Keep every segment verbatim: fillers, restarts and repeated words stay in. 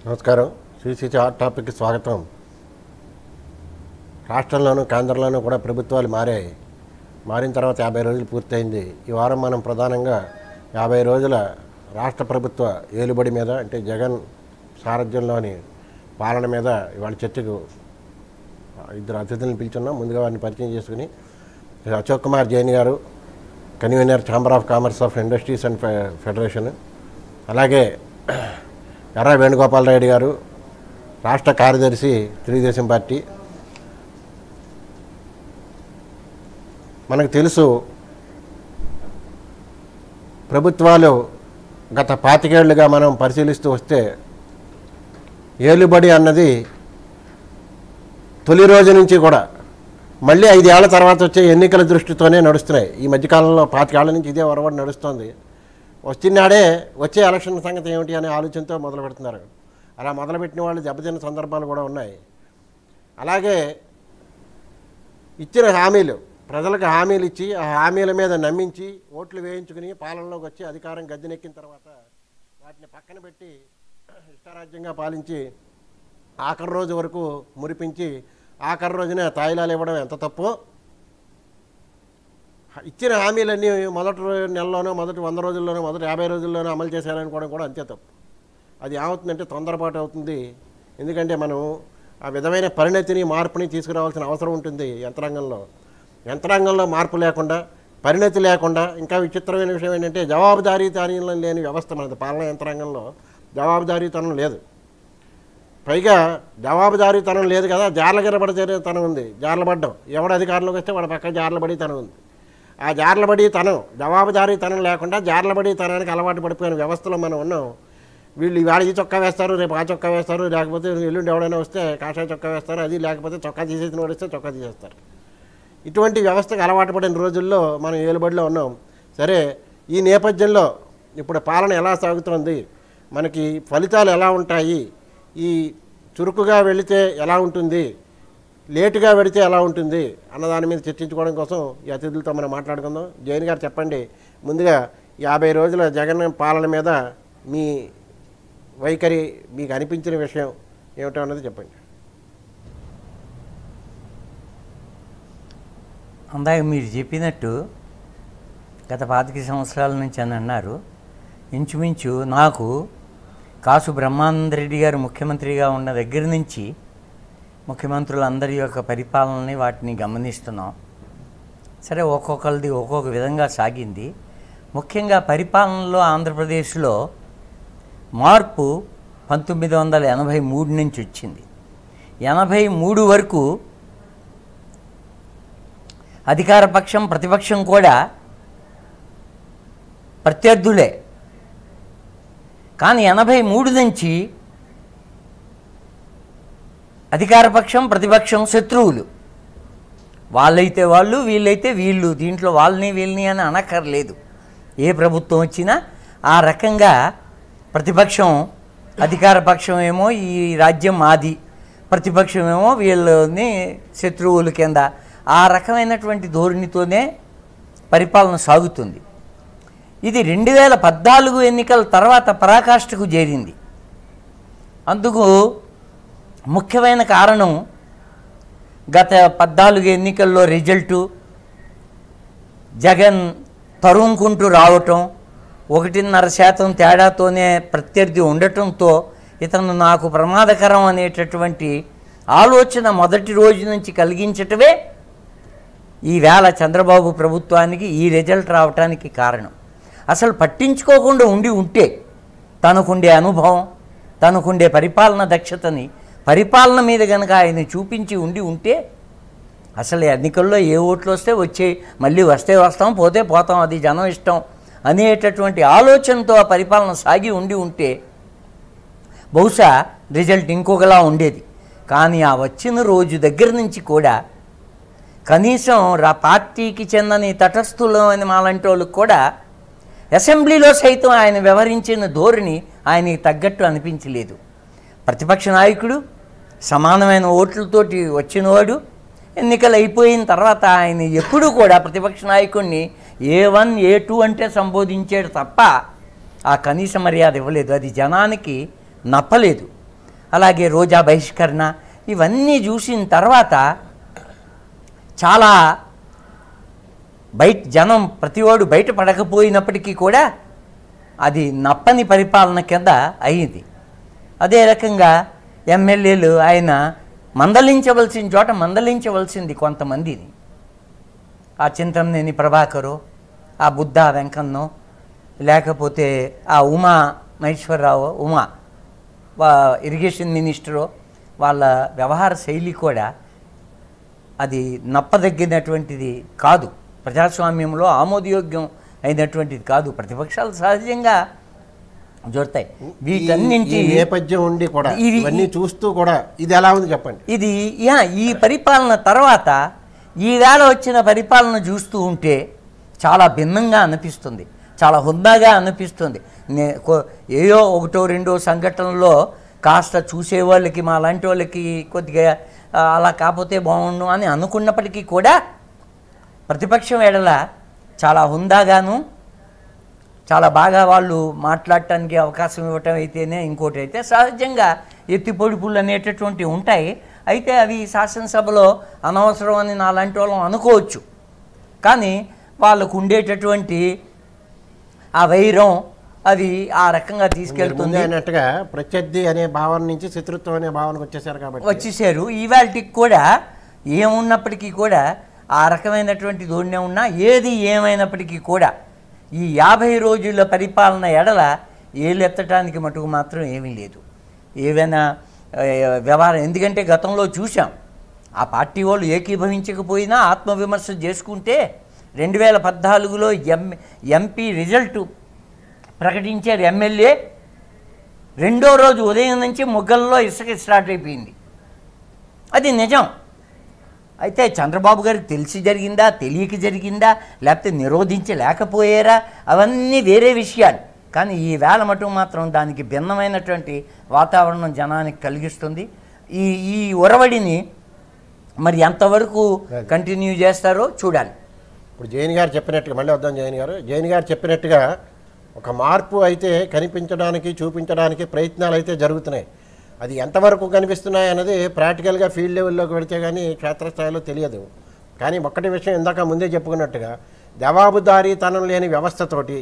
నమస్కారం. శ్రీశిచి హాట్ టాపిక్కి స్వాగతం. రాష్ట్రంలోనూ కేంద్రంలోనూ కూడా ప్రభుత్వాలు మారాయి. మారిన తర్వాత యాభై రోజులు పూర్తయింది. ఈ వారం మనం ప్రధానంగా యాభై రోజుల రాష్ట్ర ప్రభుత్వ ఏలుబడి మీద, అంటే జగన్ సారథ్యంలోని పాలన మీద ఇవాళ చర్చకు ఇద్దరు అతిథులను పిలుచున్నాం. ముందుగా వారిని పరిచయం చేసుకుని, అశోక్ కుమార్ జైన్ గారు, convener chamber of commerce of industries and federation, అలాగే ఎర్ర వేణుగోపాలరెడ్డి గారు, రాష్ట్ర కార్యదర్శి తెలుగుదేశం పార్టీ. మనకు తెలుసు, ప్రభుత్వాలు గత పాతికేళ్లుగా మనం పరిశీలిస్తూ వస్తే ఏలుబడి అన్నది తొలి రోజు నుంచి కూడా మళ్ళీ ఐదేళ్ల తర్వాత వచ్చే ఎన్నికల దృష్టితోనే నడుస్తున్నాయి. ఈ మధ్యకాలంలో పాతికేళ్ల నుంచి ఇదే ఒరవడి నడుస్తుంది. వచ్చినాడే వచ్చే ఎలక్షన్ సంగతి ఏమిటి అనే ఆలోచనతో మొదలు పెడుతున్నారు. అలా మొదలుపెట్టిన వాళ్ళు దెబ్బతిన్న సందర్భాలు కూడా ఉన్నాయి. అలాగే ఇచ్చిన హామీలు, ప్రజలకు హామీలు ఇచ్చి ఆ హామీల మీద నమ్మించి ఓట్లు వేయించుకుని పాలనలోకి వచ్చి అధికారం గద్దెనెక్కిన తర్వాత వాటిని పక్కన పెట్టి ఇష్టారాజ్యంగా పాలించి ఆఖరి రోజు వరకు మురిపించి ఆఖరి రోజునే తాయిలాలు ఇవ్వడం ఎంత తప్పో, ఇచ్చిన హామీలన్నీ మొదటి నెలలోనో, మొదటి వంద రోజుల్లోనో, మొదటి యాభై రోజుల్లోనో అమలు చేశారనుకోవడం కూడా అంతే తప్పు. అది ఏమవుతుందంటే తొందరపాటు అవుతుంది. ఎందుకంటే మనం ఆ విధమైన పరిణతిని, మార్పుని తీసుకురావాల్సిన అవసరం ఉంటుంది. యంత్రాంగంలో యంత్రాంగంలో మార్పు లేకుండా, పరిణతి లేకుండా, ఇంకా విచిత్రమైన విషయం ఏంటంటే జవాబుదారీతనం లేని వ్యవస్థ మనది. పాలనా యంత్రాంగంలో జవాబుదారీతనం లేదు. పైగా జవాబుదారీతనం లేదు కదా, జార్లగిరబడితనం ఉంది. జార్లబడ్డం, ఎవడు అధికారంలోకి వస్తే వాడి పక్క జార్లబడితనం ఉంది. ఆ జార్లబడితనం, జవాబుదారీతనం లేకుండా జార్లబడితనానికి అలవాటు పడిపోయిన వ్యవస్థలో మనం ఉన్నాం. వీళ్ళు ఇవాళ ఈ చొక్కా వేస్తారు, రేపు ఆ చొక్కా వేస్తారు, లేకపోతే ఎల్లుండి ఎవడైనా వస్తే కాషాయ చొక్కా వేస్తారు, అది లేకపోతే చొక్కా తీసేసిన వాడు వస్తే చొక్కా తీసేస్తారు. ఇటువంటి వ్యవస్థకు అలవాటు పడిన రోజుల్లో మనం ఏలుబడిలో ఉన్నాం. సరే, ఈ నేపథ్యంలో ఇప్పుడు పాలన ఎలా సాగుతోంది, మనకి ఫలితాలు ఎలా ఉంటాయి, ఈ చురుకుగా వెళితే ఎలా ఉంటుంది, లేటుగా వెళితే ఎలా ఉంటుంది అన్నదాని మీద చర్చించుకోవడం కోసం ఈ అతిథులతో మనం మాట్లాడుకుందాం. జైన్ గారు చెప్పండి, ముందుగా యాభై రోజుల జగన్ పాలన మీద మీ వైఖరి, మీకు అనిపించిన విషయం ఏమిటో అన్నది చెప్పండి. అందాక మీరు చెప్పినట్టు గత పాతిక సంవత్సరాల నుంచి అని అన్నారు. ఇంచుమించు నాకు కాసు బ్రహ్మానందరెడ్డి గారు ముఖ్యమంత్రిగా ఉన్న దగ్గర నుంచి ముఖ్యమంత్రులందరి యొక్క పరిపాలనని వాటిని గమనిస్తున్నాం. సరే, ఒక్కొక్కరిది ఒక్కొక్క విధంగా సాగింది. ముఖ్యంగా పరిపాలనలో ఆంధ్రప్రదేశ్లో మార్పు పంతొమ్మిది వందల ఎనభై మూడు నుంచి వచ్చింది. ఎనభై మూడు వరకు అధికార పక్షం, ప్రతిపక్షం కూడా ప్రత్యర్థులే. కానీ ఎనభై మూడు నుంచి అధికారపక్షం, ప్రతిపక్షం శత్రువులు. వాళ్ళైతే వాళ్ళు, వీళ్ళైతే వీళ్ళు. దీంట్లో వాళ్ళని వీళ్ళని అని అనక్కర్లేదు. ఏ ప్రభుత్వం వచ్చినా ఆ రకంగా ప్రతిపక్షం, అధికార పక్షం ఏమో ఈ రాజ్యం మాది, ప్రతిపక్షం ఏమో వీళ్ళని శత్రువుల కింద, ఆ రకమైనటువంటి ధోరణితోనే పరిపాలన సాగుతుంది. ఇది రెండు వేల పద్నాలుగు ఎన్నికల తర్వాత పరాకాష్ఠకు చేరింది. అందుకు ముఖ్యమైన కారణం గత పద్నాలుగు ఎన్నికల్లో రిజల్టు జగన్ తరుముకుంటూ రావటం, ఒకటిన్నర శాతం తేడాతోనే ప్రత్యర్థి ఉండటంతో ఇతను నాకు ప్రమాదకరం అనేటటువంటి ఆలోచన మొదటి రోజు నుంచి కలిగించటమే ఈవేళ చంద్రబాబు ప్రభుత్వానికి ఈ రిజల్ట్ రావటానికి కారణం. అసలు పట్టించుకోకుండా ఉండి ఉంటే, తనకుండే అనుభవం, తనకుండే పరిపాలన దక్షతని పరిపాలన మీద కనుక ఆయన చూపించి ఉండి ఉంటే, అసలు ఎన్నికల్లో ఏ ఓట్లు వస్తే వచ్చే, మళ్ళీ వస్తే వస్తాం, పోతే పోతాం, అది జనం ఇష్టం అనేటటువంటి ఆలోచనతో ఆ పరిపాలన సాగి ఉండి ఉంటే బహుశా రిజల్ట్ ఇంకొకలా ఉండేది. కానీ ఆ వచ్చిన రోజు దగ్గర నుంచి కూడా కనీసం రా పార్టీకి చెందని తటస్థులు అని మాలాంటి వాళ్ళకి కూడా అసెంబ్లీలో సైతం ఆయన వ్యవహరించిన ధోరణి ఆయనకి తగ్గట్టు అనిపించలేదు. ప్రతిపక్ష నాయకుడు, సమానమైన ఓట్లతోటి వచ్చినవాడు, ఎన్నికలు అయిపోయిన తర్వాత ఆయన ఎప్పుడూ కూడా ప్రతిపక్ష నాయకుడిని ఏ వన్ ఏ టూ అంటే సంబోధించాడు తప్ప ఆ కనీస మర్యాద ఇవ్వలేదు. అది జనానికి నప్పలేదు. అలాగే రోజా బహిష్కరణ, ఇవన్నీ చూసిన తర్వాత చాలా బయట జనం ప్రతివాడు బయట పడకపోయినప్పటికీ కూడా అది నప్పని పరిపాలన కింద అయ్యింది. అదే రకంగా ఎమ్మెల్యేలు ఆయన మందలించవలసిన చోట మందలించవలసింది కొంతమందిని, ఆ చింతమనేని ప్రభాకరు, ఆ బుద్ధా వెంకన్నో, లేకపోతే ఆ ఉమా మహేశ్వరరావు ఉమా వా ఇరిగేషన్ మినిస్టరు, వాళ్ళ వ్యవహార శైలి కూడా అది నప్పదగినటువంటిది కాదు, ప్రజాస్వామ్యంలో ఆమోదయోగ్యం అయినటువంటిది కాదు. ప్రతిపక్షాలు సహజంగా జరుగుతాయి. వీటన్నింటి నేపథ్యం ఉండి కూడా ఇవన్నీ చూస్తూ కూడా ఇది ఎలా ఉంది చెప్పండి. ఇది యా ఈ పరిపాలన తర్వాత ఈవేళ వచ్చిన పరిపాలన చూస్తూ ఉంటే చాలా భిన్నంగా అనిపిస్తుంది, చాలా హుందాగా అనిపిస్తుంది. నే ఏయో ఒకటో రెండో సంఘటనలో కాస్త చూసేవాళ్ళకి మా లాంటి వాళ్ళకి కొద్దిగా అలా కాకపోతే బాగుండు అని అనుకున్నప్పటికీ కూడా ప్రతిపక్షం ఎడల చాలా హుందాగాను చాలా బాగా వాళ్ళు మాట్లాడటానికి అవకాశం ఇవ్వటం అయితేనే, ఇంకోటి అయితే సహజంగా ఎత్తి పొడుపులు అనేటటువంటివి ఉంటాయి. అయితే అవి శాసనసభలో అనవసరం అని నాలాంటి వాళ్ళం అనుకోవచ్చు. కానీ వాళ్ళకు ఉండేటటువంటి ఆ వైరం అది ఆ రకంగా తీసుకెళ్తుంది అన్నట్టుగా ప్రత్యర్థి అనే భావన నుంచి శత్రుత్వం అనే భావనకు వచ్చేసారు కాబట్టి వచ్చేసారు. ఇవాళకి కూడా ఏమున్నప్పటికీ కూడా ఆ రకమైనటువంటి ధోరణి ఉన్నా ఏది ఏమైనప్పటికీ కూడా ఈ యాభై రోజుల పరిపాలన ఎడల ఏలెత్తడానికి మటుకు మాత్రం ఏమీ లేదు. ఏవైనా వ్యవహారం, ఎందుకంటే గతంలో చూసాం ఆ పార్టీ వాళ్ళు ఏకీభవించకపోయినా ఆత్మవిమర్శ చేసుకుంటే రెండు వేల పద్నాలుగులో ఎం ఎంపీ రిజల్టు ప్రకటించారు. ఎమ్మెల్యే రెండో రోజు ఉదయం నుంచి మొగ్గల్లో ఇసుక స్టార్ట్ అయిపోయింది. అది నిజం. అయితే చంద్రబాబు గారికి తెలిసి జరిగిందా, తెలియక జరిగిందా, లేకపోతే నిరోధించలేకపోయారా, అవన్నీ వేరే విషయాలు. కానీ ఈ వేళ మటుకు మాత్రం దానికి భిన్నమైనటువంటి వాతావరణం జనానికి కలిగిస్తుంది. ఈ ఈ ఒరవడిని మరి ఎంతవరకు కంటిన్యూ చేస్తారో చూడాలి. ఇప్పుడు జైన్ గారు చెప్పినట్టుగా మళ్ళీ వద్దాం. జైన్ గారు జైన్ గారు చెప్పినట్టుగా ఒక మార్పు అయితే కనిపించడానికి చూపించడానికి ప్రయత్నాలు అయితే జరుగుతున్నాయి. అది ఎంతవరకు కనిపిస్తున్నాయి అన్నది ప్రాక్టికల్గా ఫీల్డ్ లెవెల్లోకి వెళితే కానీ క్షేత్రస్థాయిలో తెలియదు. కానీ ఒక్కటి విషయం ఇందాక ముందే చెప్పుకున్నట్టుగా జవాబుదారీతనం లేని వ్యవస్థతోటి,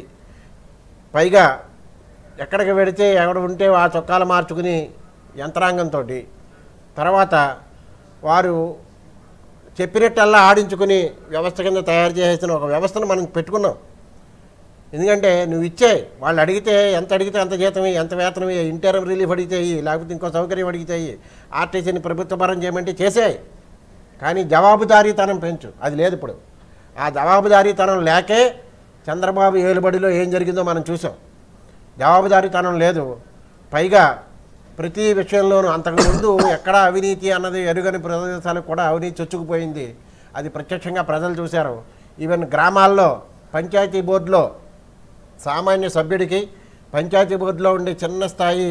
పైగా ఎక్కడికి వెళితే ఎక్కడ ఉంటే ఆ చొక్కాలు మార్చుకుని యంత్రాంగంతో, తర్వాత వారు చెప్పినట్టల్లా ఆడించుకుని వ్యవస్థ కింద తయారు చేసిన ఒక వ్యవస్థను మనం పెట్టుకున్నాం. ఎందుకంటే నువ్వు ఇచ్చే వాళ్ళు అడిగితే ఎంత అడిగితే అంత జీతమే, ఎంత వేతనమే, ఇంటర్మ్ రిలీఫ్ అడిగితే లేకపోతే ఇంకో సౌకర్యం అడిగితే ఆర్టీసీని ప్రభుత్వ పరం చేయమంటే చేసేయి. కానీ జవాబుదారీతనం పెంచు, అది లేదు ఇప్పుడు. ఆ జవాబుదారీతనం లేకే చంద్రబాబు ఏలుబడిలో ఏం జరిగిందో మనం చూసాం. జవాబుదారీతనం లేదు. పైగా ప్రతి విషయంలోనూ అంతకుముందు ఎక్కడ అవినీతి అన్నది ఎరుగని ప్రదేశాలకు కూడా అవినీతి చొచ్చుకుపోయింది. అది ప్రత్యక్షంగా ప్రజలు చూశారు. ఈవెన్ గ్రామాల్లో పంచాయతీ బోర్డులో సామాన్య సభ్యుడికి పంచాయతీ బోర్డులో ఉండే చిన్న స్థాయి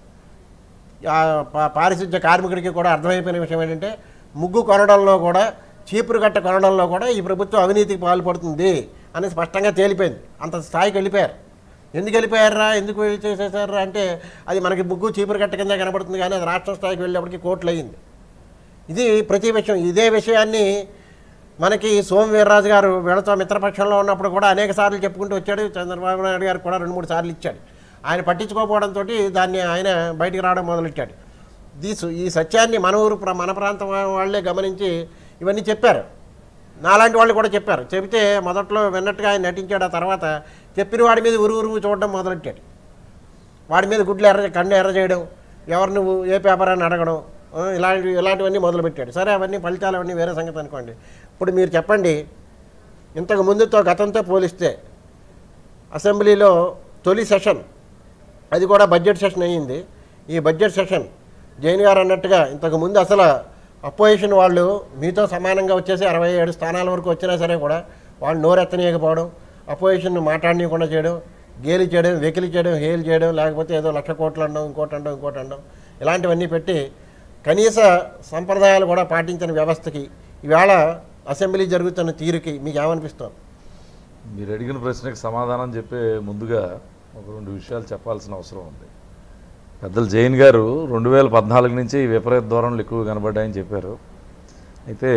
పారిశుద్ధ్య కార్మికుడికి కూడా అర్థమైపోయిన విషయం ఏంటంటే ముగ్గు కొనడంలో కూడా, చీపురు కట్ట కొనడంలో కూడా ఈ ప్రభుత్వం అవినీతికి పాల్పడుతుంది అని స్పష్టంగా తేలిపోయింది. అంత స్థాయికి వెళ్ళిపోయారు. ఎందుకు వెళ్ళిపోయారా, ఎందుకు చేసేసారా అంటే అది మనకి ముగ్గు చీపురు కట్ట కింద కనబడుతుంది, కానీ అది రాష్ట్ర స్థాయికి వెళ్ళేప్పటికీ కోట్లు అయ్యింది. ఇది ప్రతి విషయం. ఇదే విషయాన్ని మనకి సోము వీర్రాజు గారు వీళ్ళతో మిత్రపక్షంలో ఉన్నప్పుడు కూడా అనేక సార్లు చెప్పుకుంటూ వచ్చాడు. చంద్రబాబు నాయుడు గారు కూడా రెండు మూడు సార్లు ఇచ్చాడు. ఆయన పట్టించుకోకపోవడంతో దాన్ని ఆయన బయటికి రావడం మొదలెట్టాడు. ఈ ఈ సత్యాన్ని మన ఊరు మన ప్రాంతం వాళ్ళే గమనించి ఇవన్నీ చెప్పారు. నాలాంటి వాళ్ళు కూడా చెప్పారు. చెబితే మొదట్లో విన్నట్టుగా ఆయన నటించాడు. ఆ తర్వాత చెప్పిన వాడి మీద ఉరు ఉరువు చూడడం మొదలెట్టాడు. వాడి మీద గుడ్లు ఎర్ర కన్ను ఎర్ర చేయడం, ఎవరు నువ్వు ఏ పేపర్ అని అడగడం, ఇలాంటి ఇలాంటివన్నీ మొదలుపెట్టాడు. సరే, అవన్నీ ఫలితాలు అవన్నీ వేరే సంగతి అనుకోండి. ఇప్పుడు మీరు చెప్పండి, ఇంతకు ముందుతో గతంతో పోలిస్తే అసెంబ్లీలో తొలి సెషన్, అది కూడా బడ్జెట్ సెషన్ అయ్యింది. ఈ బడ్జెట్ సెషన్ జైన్ గారు అన్నట్టుగా ఇంతకు ముందు అసలు అపోజిషన్ వాళ్ళు మీతో సమానంగా వచ్చేసి అరవై ఏడు స్థానాల వరకు వచ్చినా సరే కూడా వాళ్ళు నోరెత్తనీయకపోవడం, అపోజిషన్ మాట్లాడనీయకుండా చేయడం, గేలి చేయడం, వెకిలి చేయడం, హేలు చేయడం, లేకపోతే ఏదో లక్ష కోట్లు అనడం, ఇంకోటి అనడం ఇంకోటి అనడం, ఇలాంటివన్నీ పెట్టి కనీస సంప్రదాయాలు కూడా పాటించిన వ్యవస్థకి ఈవేళ అసెంబ్లీ జరుగుతున్న తీరుకి మీకు ఏమనిపిస్తుంది? మీరు అడిగిన ప్రశ్నకి సమాధానం చెప్పే ముందుగా ఒక రెండు విషయాలు చెప్పాల్సిన అవసరం ఉంది. పెద్దలు జైన్ గారు రెండు వేల పద్నాలుగు నుంచి విపరీత ధోరణులు ఎక్కువ కనబడ్డాయని చెప్పారు. అయితే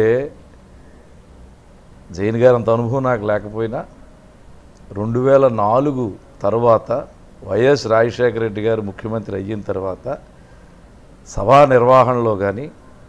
జైన్ గారు అంత అనుభవం నాకు లేకపోయినా రెండు వేల నాలుగు తర్వాత వైఎస్ రాజశేఖర రెడ్డి గారు ముఖ్యమంత్రి అయిన తర్వాత సభా నిర్వహణలో కానీ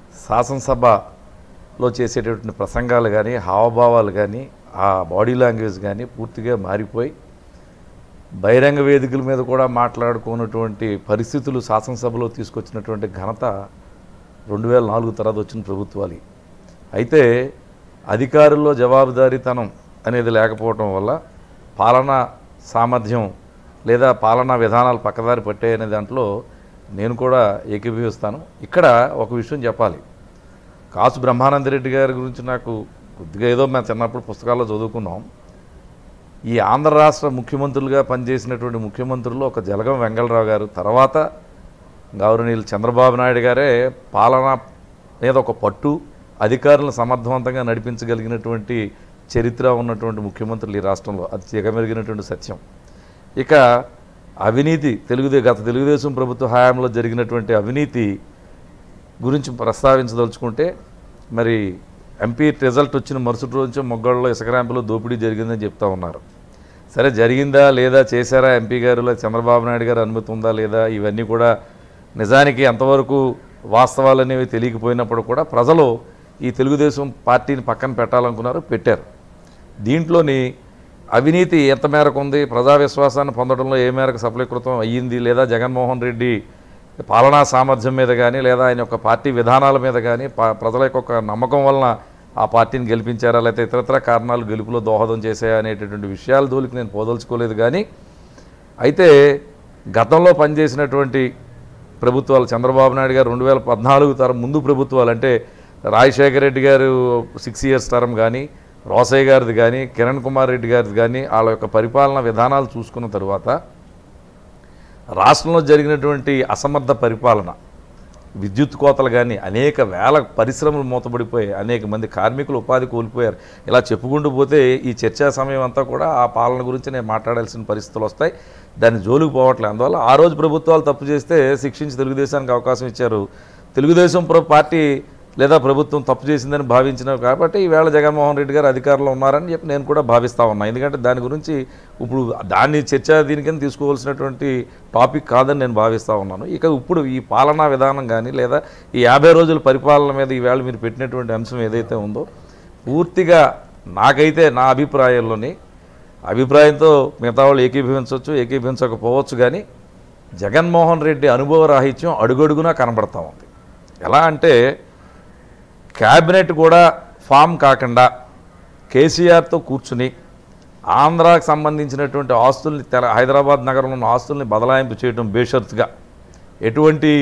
శాసనసభలో చేసేటటువంటి ప్రసంగాలు కానీ హావభావాలు కానీ ఆ బాడీ లాంగ్వేజ్ కానీ పూర్తిగా మారిపోయి బహిరంగ వేదికల మీద కూడా మాట్లాడుకున్నటువంటి పరిస్థితులు శాసనసభలో తీసుకొచ్చినటువంటి ఘనత రెండు వేల నాలుగు తర్వాత వచ్చిన ప్రభుత్వాలు. అయితే అధికారుల్లో జవాబుదారీతనం అనేది లేకపోవటం వల్ల పాలనా సామర్థ్యం లేదా పాలనా విధానాలు పక్కదారి పట్టాయి అనే దాంట్లో నేను కూడా ఏకీభవిస్తాను. ఇక్కడ ఒక విషయం చెప్పాలి. కాసు బ్రహ్మానందరెడ్డి గారి గురించి నాకు కొద్దిగా ఏదో మేము చిన్నప్పుడు పుస్తకాల్లో చదువుకున్నాం. ఈ ఆంధ్ర రాష్ట్ర ముఖ్యమంత్రులుగా పనిచేసినటువంటి ముఖ్యమంత్రులు ఒక జలగం వెంగళరావు గారు, తర్వాత గౌరవనీయులు చంద్రబాబు నాయుడు గారే పాలన మీద ఒక పట్టు, అధికారులను సమర్థవంతంగా నడిపించగలిగినటువంటి చరిత్ర ఉన్నటువంటి ముఖ్యమంత్రులు ఈ రాష్ట్రంలో. అది జగమెరిగినటువంటి సత్యం. ఇక అవినీతి తెలుగుదే గత తెలుగుదేశం ప్రభుత్వ హయాంలో జరిగినటువంటి అవినీతి గురించి ప్రస్తావించదలుచుకుంటే మరి ఎంపీ రిజల్ట్ వచ్చిన మరుసటి రోజు మొగ్గళ్ళలో ఇసుక ర్యాంపులో దోపిడీ జరిగిందని చెప్తా ఉన్నారు. సరే జరిగిందా లేదా, చేశారా ఎంపీ గారు, చంద్రబాబు నాయుడు గారు అనుమతి ఉందా లేదా, ఇవన్నీ కూడా నిజానికి ఎంతవరకు వాస్తవాలు అనేవి తెలియకపోయినప్పుడు కూడా ప్రజలు ఈ తెలుగుదేశం పార్టీని పక్కన పెట్టాలనుకున్నారు, పెట్టారు. దీంట్లోని అవినీతి ఎంత మేరకు ఉంది, ప్రజా విశ్వాసాన్ని పొందడంలో ఏ మేరకు సఫలీకృతం అయ్యింది, లేదా జగన్మోహన్ రెడ్డి పాలనా సామర్థ్యం మీద కానీ లేదా ఆయన యొక్క పార్టీ విధానాల మీద కానీ ప్రజల యొక్క నమ్మకం వలన ఆ పార్టీని గెలిపించారా, లేకపోతే ఇతరత్ర కారణాలు గెలుపులో దోహదం చేశాయా అనేటటువంటి విషయాల దోలికి నేను పోదలుచుకోలేదు. కానీ అయితే గతంలో పనిచేసినటువంటి ప్రభుత్వాలు చంద్రబాబు నాయుడు గారు రెండు వేల పద్నాలుగు తరం ముందు ప్రభుత్వాలు అంటే రాజశేఖర రెడ్డి గారు సిక్స్ ఇయర్స్ తరం కానీ, రోసయ్య గారిది కానీ, కిరణ్ కుమార్ రెడ్డి గారిది కానీ వాళ్ళ యొక్క పరిపాలనా విధానాలు చూసుకున్న తరువాత రాష్ట్రంలో జరిగినటువంటి అసమర్థ పరిపాలన, విద్యుత్ కోతలు కానీ, అనేక వేల పరిశ్రమలు మూతపడిపోయాయి, అనేక మంది కార్మికులు ఉపాధి కోల్పోయారు. ఇలా చెప్పుకుంటూ పోతే ఈ చర్చా సమయం అంతా కూడా ఆ పాలన గురించి నేను మాట్లాడాల్సిన పరిస్థితులు వస్తాయి. దాన్ని జోలికి పోవట్లేదు. అందువల్ల ఆ రోజు ప్రభుత్వాలు తప్పు చేస్తే శిక్షించి తెలుగుదేశానికి అవకాశం ఇచ్చారు. తెలుగుదేశం పార్టీ లేదా ప్రభుత్వం తప్పు చేసిందని భావించినారు కాబట్టి ఈవేళ జగన్మోహన్ రెడ్డి గారు అధికారంలో ఉన్నారని చెప్పి నేను కూడా భావిస్తూ ఉన్నాను. ఎందుకంటే దాని గురించి ఇప్పుడు దాన్ని చర్చ దీనికని తీసుకోవాల్సినటువంటి టాపిక్ కాదని నేను భావిస్తూ ఉన్నాను. ఇక ఇప్పుడు ఈ పాలనా విధానం కానీ లేదా ఈ యాభై రోజుల పరిపాలన మీద ఈవేళ మీరు పెట్టినటువంటి అంశం ఏదైతే ఉందో పూర్తిగా నాకైతే నా అభిప్రాయంలోని అభిప్రాయంతో మిగతా వాళ్ళు ఏకీభవించవచ్చు, ఏకీభవించకపోవచ్చు. కానీ జగన్మోహన్ రెడ్డి అనుభవ రాహిత్యం అడుగడుగునా కనబడతా ఉంది. ఎలా అంటే క్యాబినెట్ కూడా ఫామ్ కాకుండా కేసీఆర్తో కూర్చుని ఆంధ్రాకు సంబంధించినటువంటి ఆస్తుల్ని తెల హైదరాబాద్ నగరంలో ఉన్న ఆస్తుల్ని బదలాయింపు చేయడం బేషరతుగా, ఎటువంటి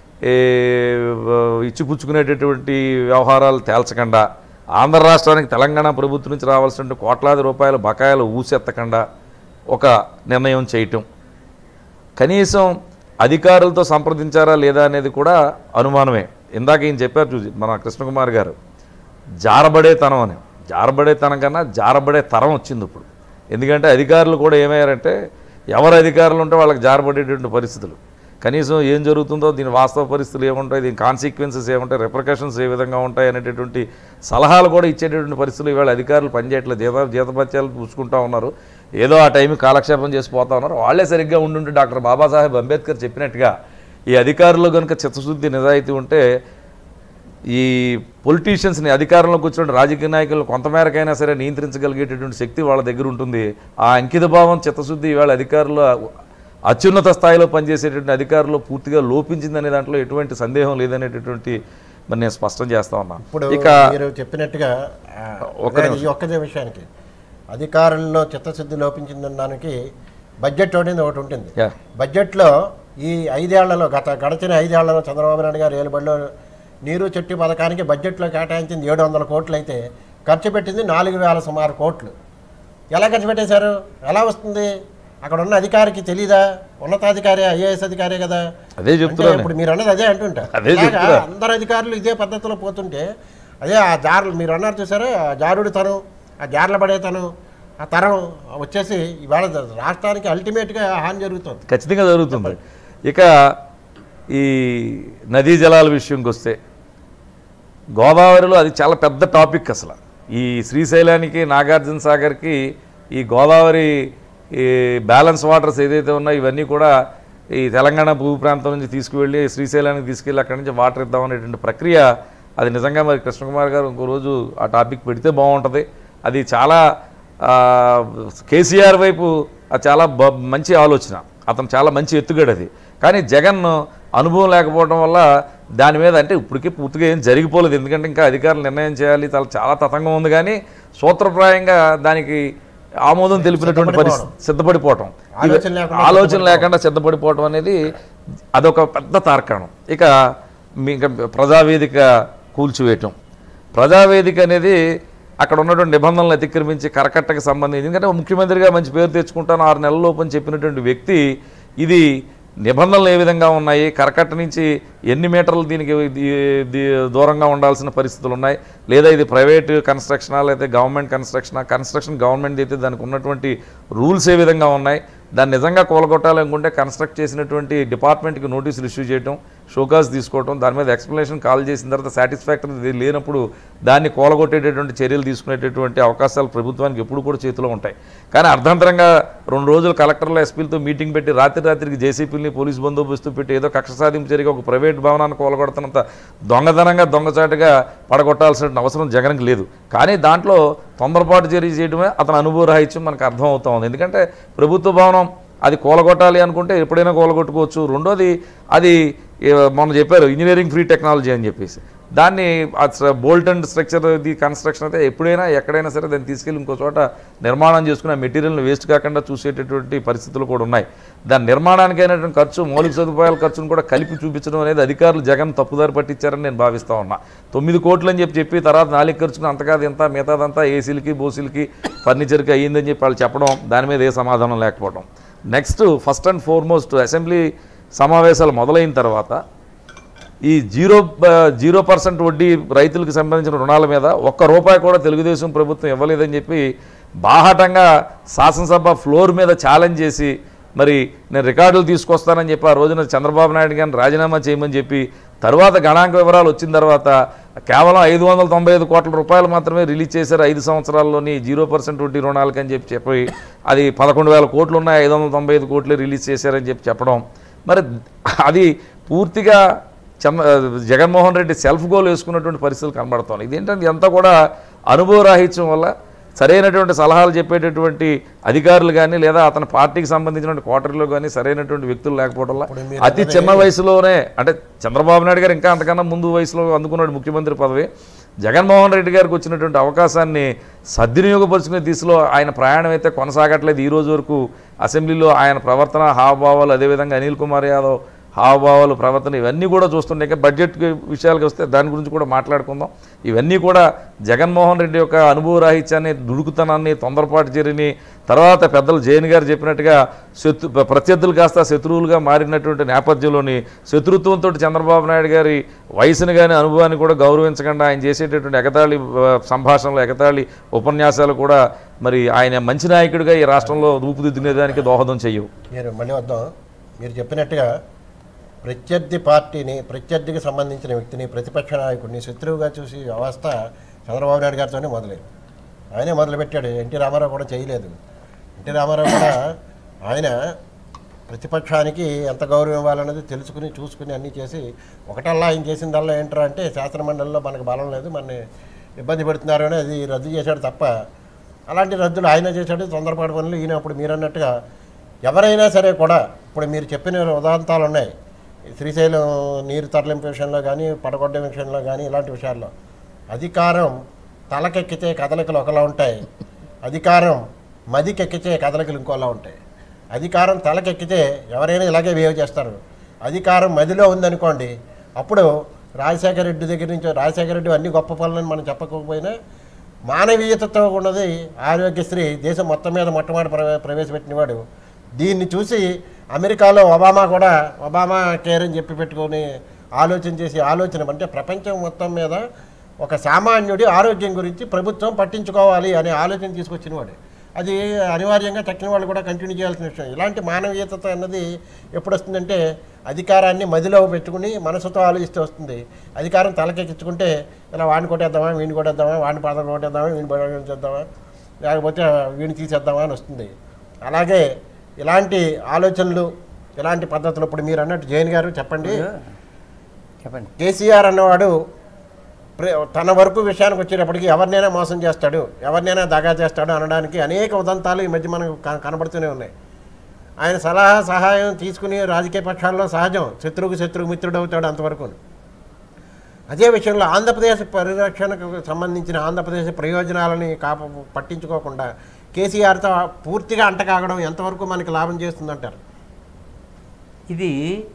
ఇచ్చిపుచ్చుకునేటటువంటి వ్యవహారాలు తేల్చకుండా, ఆంధ్ర రాష్ట్రానికి తెలంగాణ ప్రభుత్వం నుంచి రావాల్సిన కోట్లాది రూపాయల బకాయిలు ఊసెత్తకుండా ఒక నిర్ణయం చేయటం, కనీసం అధికారులతో సంప్రదించారా లేదా అనేది కూడా అనుమానమే. ఇందాక ఈయన చెప్పారు చూసి మన కృష్ణకుమార్ గారు, జారబడే తనం అని. జారబడే తనం కన్నా జారబడే తరం వచ్చింది ఇప్పుడు. ఎందుకంటే అధికారులు కూడా ఏమయ్యారంటే ఎవరు అధికారులు ఉంటే వాళ్ళకి జారబడేటువంటి పరిస్థితులు, కనీసం ఏం జరుగుతుందో దీని వాస్తవ పరిస్థితులు ఏముంటాయి, దీని కాన్సిక్వెన్సెస్ ఏముంటాయి, రిప్రికాషన్స్ ఏ విధంగా ఉంటాయి అనేటటువంటి సలహాలు కూడా ఇచ్చేటటువంటి పరిస్థితులు ఇవాళ అధికారులు పనిచేయట్లేదు. జీత జీతపత్యాలు చూసుకుంటూ ఉన్నారు, ఏదో ఆ టైంకి కాలక్షేపం చేసిపోతూ ఉన్నారు. వాళ్ళే సరిగ్గా ఉండుంటే డాక్టర్ బాబాసాహెబ్ అంబేద్కర్ చెప్పినట్టుగా ఈ అధికారులు కనుక చిత్తశుద్ధి నిజాయితీ ఉంటే ఈ పొలిటీషియన్స్ని అధికారంలోకి వచ్చిన రాజకీయ నాయకులను కొంతమేరకైనా సరే నియంత్రించగలిగేటటువంటి శక్తి వాళ్ళ దగ్గర ఉంటుంది. ఆ అంకిత భావం చిత్తశుద్ధి ఇవాళ అధికారులు అత్యున్నత స్థాయిలో పనిచేసేటువంటి అధికారులు పూర్తిగా లోపించిందనే దాంట్లో ఎటువంటి సందేహం లేదనేటటువంటి మరి నేను స్పష్టం చేస్తా ఉన్నాను. ఇప్పుడు ఇక మీరు చెప్పినట్టుగా ఈ ఒక్క విషయానికి అధికారుల్లో చిత్తశుద్ధి లోపించిందనడానికి బడ్జెట్ అనేది ఒకటి ఉంటుంది. బడ్జెట్లో ఈ ఐదేళ్లలో గత గడిచిన ఐదేళ్లలో చంద్రబాబు నాయుడు గారు ఏలుబడిలో నీరు చెట్టు పథకానికి బడ్జెట్లో కేటాయించింది ఏడు వందల కోట్లు అయితే ఖర్చు పెట్టింది నాలుగు వేల సుమారు కోట్లు. ఎలా ఖర్చు పెట్టేశారు, ఎలా వస్తుంది? అక్కడ ఉన్న అధికారికి తెలీదా? ఉన్నతాధికారి ఐఏఎస్ అధికారే కదా. అదే చెప్తున్నా. ఇప్పుడు మీరు అన్నది అదే అంటుంటా. అందరు అధికారులు ఇదే పద్ధతిలో పోతుంటే అదే ఆ జారులు మీరు అన్నారు చూసారా, ఆ జారుడి తనం, ఆ జార్ల పడే తనం, ఆ తరం వచ్చేసి ఇవాళ రాష్ట్రానికి అల్టిమేట్గా హాని జరుగుతుంది. ఖచ్చితంగా జరుగుతుంది. ఇక ఈ నదీ జలాల విషయంకి వస్తే గోదావరిలో అది చాలా పెద్ద టాపిక్ అసలు. ఈ శ్రీశైలానికి నాగార్జున సాగర్కి ఈ గోదావరి ఈ బ్యాలెన్స్ వాటర్స్ ఏదైతే ఉన్నాయో ఇవన్నీ కూడా ఈ తెలంగాణ భూ ప్రాంతం నుంచి తీసుకువెళ్ళి శ్రీశైలానికి తీసుకెళ్ళి అక్కడి నుంచి వాటర్ ఇద్దామనేటువంటి ప్రక్రియ అది నిజంగా మరి కృష్ణకుమార్ గారు ఇంకో రోజు ఆ టాపిక్ పెడితే బాగుంటుంది. అది చాలా కేసీఆర్ వైపు అది చాలా మంచి ఆలోచన, అతను చాలా మంచి ఎత్తుగడ అది. కానీ జగన్ అనుభవం లేకపోవడం వల్ల దాని మీద అంటే ఇప్పటికీ పూర్తిగా ఏం జరిగిపోలేదు, ఎందుకంటే ఇంకా అధికారులు నిర్ణయం చేయాలి, చాలా చాలా తతంగం ఉంది. కానీ సూత్రప్రాయంగా దానికి ఆమోదం తెలిపినటువంటి పరిస్థితి సిద్ధపడిపోవటం, ఆలోచన లేకుండా సిద్ధపడిపోవటం అనేది అదొక పెద్ద తార్కాణం. ఇక మీ ఇంకా ప్రజావేదిక కూల్చివేయటం, ప్రజావేదిక అనేది అక్కడ ఉన్నటువంటి నిబంధనలు అతిక్రమించి కరకట్టకు సంబంధించి, ఎందుకంటే ముఖ్యమంత్రిగా మంచి పేరు తెచ్చుకుంటాను ఆరు నెలల లోపని చెప్పినటువంటి వ్యక్తి ఇది నిబంధనలు ఏ విధంగా ఉన్నాయి, కరకట్ట నుంచి ఎన్ని మీటర్లు దీనికి దూరంగా ఉండాల్సిన పరిస్థితులు ఉన్నాయి, లేదా ఇది ప్రైవేట్ కన్స్ట్రక్షనా లేదా గవర్నమెంట్ కన్స్ట్రక్షనా, కన్స్ట్రక్షన్ గవర్నమెంట్ అయితే దానికి ఉన్నటువంటి రూల్స్ ఏ విధంగా ఉన్నాయి, దాన్ని నిజంగా కూలగొట్టాలనుకుంటే కన్స్ట్రక్ట్ చేసినటువంటి డిపార్ట్మెంట్కి నోటీసులు ఇష్యూ చేయడం, షోకాస్ తీసుకోవడం, దాని మీద ఎక్స్ప్లెనేషన్ కాల్ చేసిన తర్వాత సాటిస్ఫాక్టరీ లేనప్పుడు దాన్ని కూలగొట్టేటటువంటి చర్యలు తీసుకునేటటువంటి అవకాశాలు ప్రభుత్వానికి ఎప్పుడు కూడా చేతిలో ఉంటాయి. కానీ అర్ధంతరంగా రెండు రోజులు కలెక్టర్లు ఎస్పీలతో మీటింగ్ పెట్టి రాత్రి రాత్రికి జేసీపీని పోలీసు బందోబస్తు పెట్టి ఏదో కక్ష సాధింపు జరిగి ఒక ప్రైవేట్ భవనాన్ని కూలగొడుతున్నంత దొంగతనంగా దొంగచాటుగా పడగొట్టాల్సిన అవసరం జగన్కి లేదు. కానీ దాంట్లో తొందరపాటు చర్య చేయడమే అతని అనుభవ రాహిత్యం మనకు అర్థం అవుతా ఉంది. ఎందుకంటే ప్రభుత్వ భవనం అది కూలగొట్టాలి అనుకుంటే ఎప్పుడైనా కూలగొట్టుకోవచ్చు. రెండోది అది మనం చెప్పారు ఇంజనీరింగ్ ఫ్రీ టెక్నాలజీ అని చెప్పేసి, దాన్ని bolt and structure the construction అయితే ఎప్పుడైనా ఎక్కడైనా సరే దాన్ని తీసుకెళ్ళి ఇంకో చోట నిర్మాణం చేసుకుని ఆ మెటీరియల్ని వేస్ట్ కాకుండా చూసేటటువంటి పరిస్థితులు కూడా ఉన్నాయి. దాని నిర్మాణానికి అయినటువంటి ఖర్చు, మౌలిక సదుపాయాల ఖర్చును కూడా కలిపి చూపించడం అనేది అధికారులు జగన్ తప్పుదారి పట్టించారని నేను భావిస్తూ ఉన్నా. తొమ్మిది కోట్లు అని చెప్పి చెప్పి తర్వాత నాలుగు ఖర్చుకుని అంతకాదు ఎంత మిగతాదంతా ఏసీలకి బోసీలకి ఫర్నిచర్కి అయ్యిందని చెప్పి వాళ్ళు చెప్పడం, దాని మీద ఏ సమాధానం లేకపోవడం. Next first and foremost assembly సమావేశాలు మొదలైన తర్వాత ఈ జీరో జీరో పర్సెంట్ వడ్డీ రైతులకు సంబంధించిన రుణాల మీద ఒక్క రూపాయి కూడా తెలుగుదేశం ప్రభుత్వం ఇవ్వలేదని చెప్పి బాహాటంగా శాసనసభ ఫ్లోర్ మీద ఛాలెంజ్ చేసి మరి నేను రికార్డులు తీసుకొస్తానని చెప్పి ఆ రోజున చంద్రబాబు నాయుడు గారిని రాజీనామా చేయమని చెప్పి తర్వాత గణాంక వివరాలు వచ్చిన తర్వాత కేవలం ఐదు వందల తొంభై ఐదు కోట్ల రూపాయలు మాత్రమే రిలీజ్ చేశారు ఐదు సంవత్సరాల్లోని జీరో పర్సెంట్ వడ్డీ రుణాలకని చెప్పి చెప్పి అది పదకొండు వేల కోట్లు ఉన్నాయి, ఐదు వందల తొంభై ఐదు కోట్లు రిలీజ్ చేశారని చెప్పి చెప్పడం, మరి అది పూర్తిగా చంద్ర జగన్మోహన్ రెడ్డి సెల్ఫ్ గోల్ వేసుకున్నటువంటి పరిస్థితులు కనబడుతున్నాయి. ఇదేంటంటే ఇదంతా కూడా అనుభవ రాహిత్యం వల్ల సరైనటువంటి సలహాలు చెప్పేటటువంటి అధికారులు కానీ లేదా అతని పార్టీకి సంబంధించినటువంటి క్వార్టర్లో కానీ సరైనటువంటి వ్యక్తులు లేకపోవడం వల్ల అతి చిన్న వయసులోనే, అంటే చంద్రబాబు నాయుడు గారు ఇంకా అంతకన్నా ముందు వయసులో అందుకున్నాడు ముఖ్యమంత్రి పదవి, జగన్మోహన్ రెడ్డి గారికి వచ్చినటువంటి అవకాశాన్ని సద్వినియోగపరుచుకునే దిశలో ఆయన ప్రయాణం అయితే కొనసాగట్లేదు. ఈ రోజు వరకు అసెంబ్లీలో ఆయన ప్రవర్తన, హావభావాలు, అదేవిధంగా అనిల్ కుమార్ యాదవ్ హావభావాలు, ప్రవర్తన ఇవన్నీ కూడా చూస్తుండే. బడ్జెట్ విషయాలకు వస్తే దాని గురించి కూడా మాట్లాడుకుందాం. ఇవన్నీ కూడా జగన్మోహన్ రెడ్డి యొక్క అనుభవ రాహిత్యాన్ని, దుడుకుతనాన్ని, తొందరపాటు చర్యని, తర్వాత పెద్దలు జైన్ గారు చెప్పినట్టుగా శత్రు ప్రత్యర్థులు కాస్త శత్రువులుగా మారినటువంటి నేపథ్యంలోని శత్రుత్వంతో చంద్రబాబు నాయుడు గారి వయసును కానీ అనుభవాన్ని కూడా గౌరవించకుండా ఆయన చేసేటటువంటి ఎగతాళి సంభాషణలు, ఎగతాళి ఉపన్యాసాలు కూడా మరి ఆయన మంచి నాయకుడిగా ఈ రాష్ట్రంలో రూపుదిద్దుకునేదానికి దోహదం చెయ్యవు. మీరు మళ్ళీ వద్దాం. మీరు చెప్పినట్టుగా ప్రత్యర్థి పార్టీని, ప్రత్యర్థికి సంబంధించిన వ్యక్తిని, ప్రతిపక్ష నాయకుడిని శత్రువుగా చూసి వ్యవస్థ చంద్రబాబు నాయుడు గారితోనే మొదలైంది. ఆయనే మొదలుపెట్టాడు. ఎన్టీ రామారావు కూడా చేయలేదు. ఎన్టీ రామారావు కూడా ఆయన ప్రతిపక్షానికి ఎంత గౌరవం ఇవ్వాలన్నది తెలుసుకుని చూసుకుని అన్నీ చేసి ఒకటల్లా ఆయన చేసిందల్లా ఏంట్రా అంటే శాసనమండలిలో మనకు బలం లేదు, మనని ఇబ్బంది పెడుతున్నారు అని అది రద్దు చేశాడు తప్ప అలాంటి రద్దులు ఆయన చేశాడు. తొందరపాటు పనులు ఈయన. అప్పుడు మీరు అన్నట్టుగా ఎవరైనా సరే కూడా ఇప్పుడు మీరు చెప్పిన ఉదాంతాలు ఉన్నాయి. శ్రీశైలం నీరు తరలింపు విషయంలో కానీ, పడగొడ్డ విషయంలో కానీ, ఇలాంటి విషయాల్లో అధికారం తలకెక్కితే కదలికలు ఒకలా ఉంటాయి, అధికారం మదికెక్కితే కదలికలు ఇంకోలా ఉంటాయి. అధికారం తలకెక్కితే ఎవరైనా ఇలాగే బిహేవ్ చేస్తారు. అధికారం మదిలో ఉందనుకోండి, అప్పుడు రాజశేఖర రెడ్డి దగ్గర నుంచి రాజశేఖర రెడ్డి అన్ని గొప్ప పనులని మనం చెప్పకపోయినా మానవీయతతో ఉన్నది ఆరోగ్యశ్రీ దేశం మొత్తం మీద మొట్టమొదటి ప్రవేశపెట్టినవాడు. దీన్ని చూసి అమెరికాలో ఒబామా కూడా ఒబామా కేర్ అని చెప్పి పెట్టుకొని ఆలోచన చేసి ఆలోచన అంటే ప్రపంచం మొత్తం మీద ఒక సామాన్యుడి ఆరోగ్యం గురించి ప్రభుత్వం పట్టించుకోవాలి అనే ఆలోచన తీసుకొచ్చినవాడు. అది అనివార్యంగా తక్కిన వాళ్ళు కూడా కంటిన్యూ చేయాల్సిన విషయం. ఇలాంటి మానవీయత అన్నది ఎప్పుడు వస్తుందంటే అధికారాన్ని మదిలో పెట్టుకుని మనసుతో ఆలోచిస్తే వస్తుంది. అధికారం తలకెక్కించుకుంటే ఇలా వాడిని కొట్టేద్దామా, వీడిని కొట్టేద్దామా, వాడిని పాత్ర కొట్టేద్దామా, వీడిని పడ చేద్దామా, లేకపోతే వీడిని తీసేద్దామా అని వస్తుంది. అలాగే ఇలాంటి ఆలోచనలు, ఇలాంటి పద్ధతులు ఇప్పుడు మీరు అన్నట్టు జైన్ గారు చెప్పండి. చెప్పండి. కేసీఆర్ అన్నవాడు తన వరకు విషయానికి వచ్చేటప్పటికి ఎవరినైనా మోసం చేస్తాడు, ఎవరినైనా దగా చేస్తాడు అనడానికి అనేక ఉదంతాలు ఈ మధ్య మనకు కనబడుతూనే ఉన్నాయి. ఆయన సలహా సహాయం తీసుకుని రాజకీయ పక్షాల్లో సహజం, శత్రువుకు శత్రువు మిత్రుడు అవుతాడు అంతవరకు. అదే విషయంలో ఆంధ్రప్రదేశ్ పరిరక్షణకు సంబంధించిన ఆంధ్రప్రదేశ్ ప్రయోజనాలని కాప పట్టించుకోకుండా కేసీఆర్తో పూర్తిగా అంటకాగడం ఎంతవరకు మనకి లాభం చేస్తుందంటారు? ఇది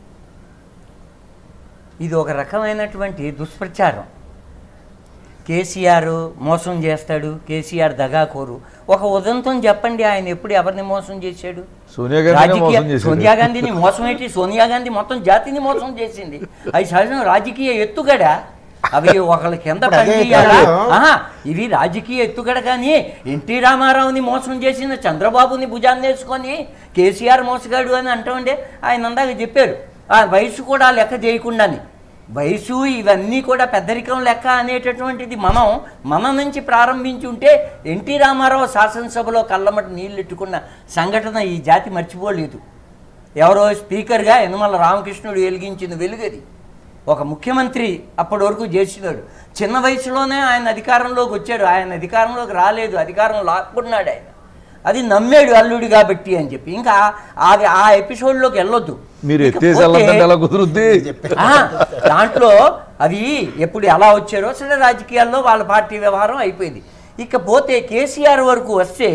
ఇది ఒక రకమైనటువంటి దుష్ప్రచారం. కేసీఆర్ మోసం చేస్తాడు, కేసీఆర్ దగాకోరు. ఒక ఉదంతం చెప్పండి, ఆయన ఎప్పుడు ఎవరిని మోసం చేశాడు? సోనియా గాంధీ మోసం చేశాడు. సోనియా గాంధీని మోసం ఏంటి? సోనియా గాంధీ మొత్తం జాతిని మోసం చేసింది. అది సహజం, రాజకీయ ఎత్తుగడ. అవి ఒకళ్ళ కింద పనిచేయాలా? ఇవి రాజకీయ ఎత్తుగడ. కానీ ఎన్టీ రామారావుని మోసం చేసిన చంద్రబాబుని భుజాన్ని వేసుకొని కేసీఆర్ మోసగాడు అని అంటుండే. ఆయన అందాక చెప్పారు ఆ వయసు కూడా లెక్క చేయకుండాని. వయసు ఇవన్నీ కూడా పెద్దరికం లెక్క అనేటటువంటిది మనం మన నుంచి ప్రారంభించి ఉంటే ఎన్టీ రామారావు శాసనసభలో కళ్ళమటి నీళ్ళు ఎట్టుకున్న సంఘటన ఈ జాతి మర్చిపోలేదు. ఎవరో స్పీకర్గా యనమల రామకృష్ణుడు వెలిగించిన వెలుగది. ఒక ముఖ్యమంత్రి అప్పటి వరకు చేసినాడు. చిన్న వయసులోనే ఆయన అధికారంలోకి వచ్చాడు. ఆయన అధికారంలోకి రాలేదు, అధికారం లాక్కున్నాడు ఆయన. అది నమ్మాడు అల్లుడు కాబట్టి అని చెప్పి. ఇంకా అది ఆ ఎపిసోడ్లోకి వెళ్ళొద్దు. మీరు ఎలా కుదురుద్ది దాంట్లో అవి ఎప్పుడు ఎలా వచ్చారో సరే, రాజకీయాల్లో వాళ్ళ పార్టీ వ్యవహారం అయిపోయింది. ఇకపోతే కేసీఆర్ వరకు వస్తే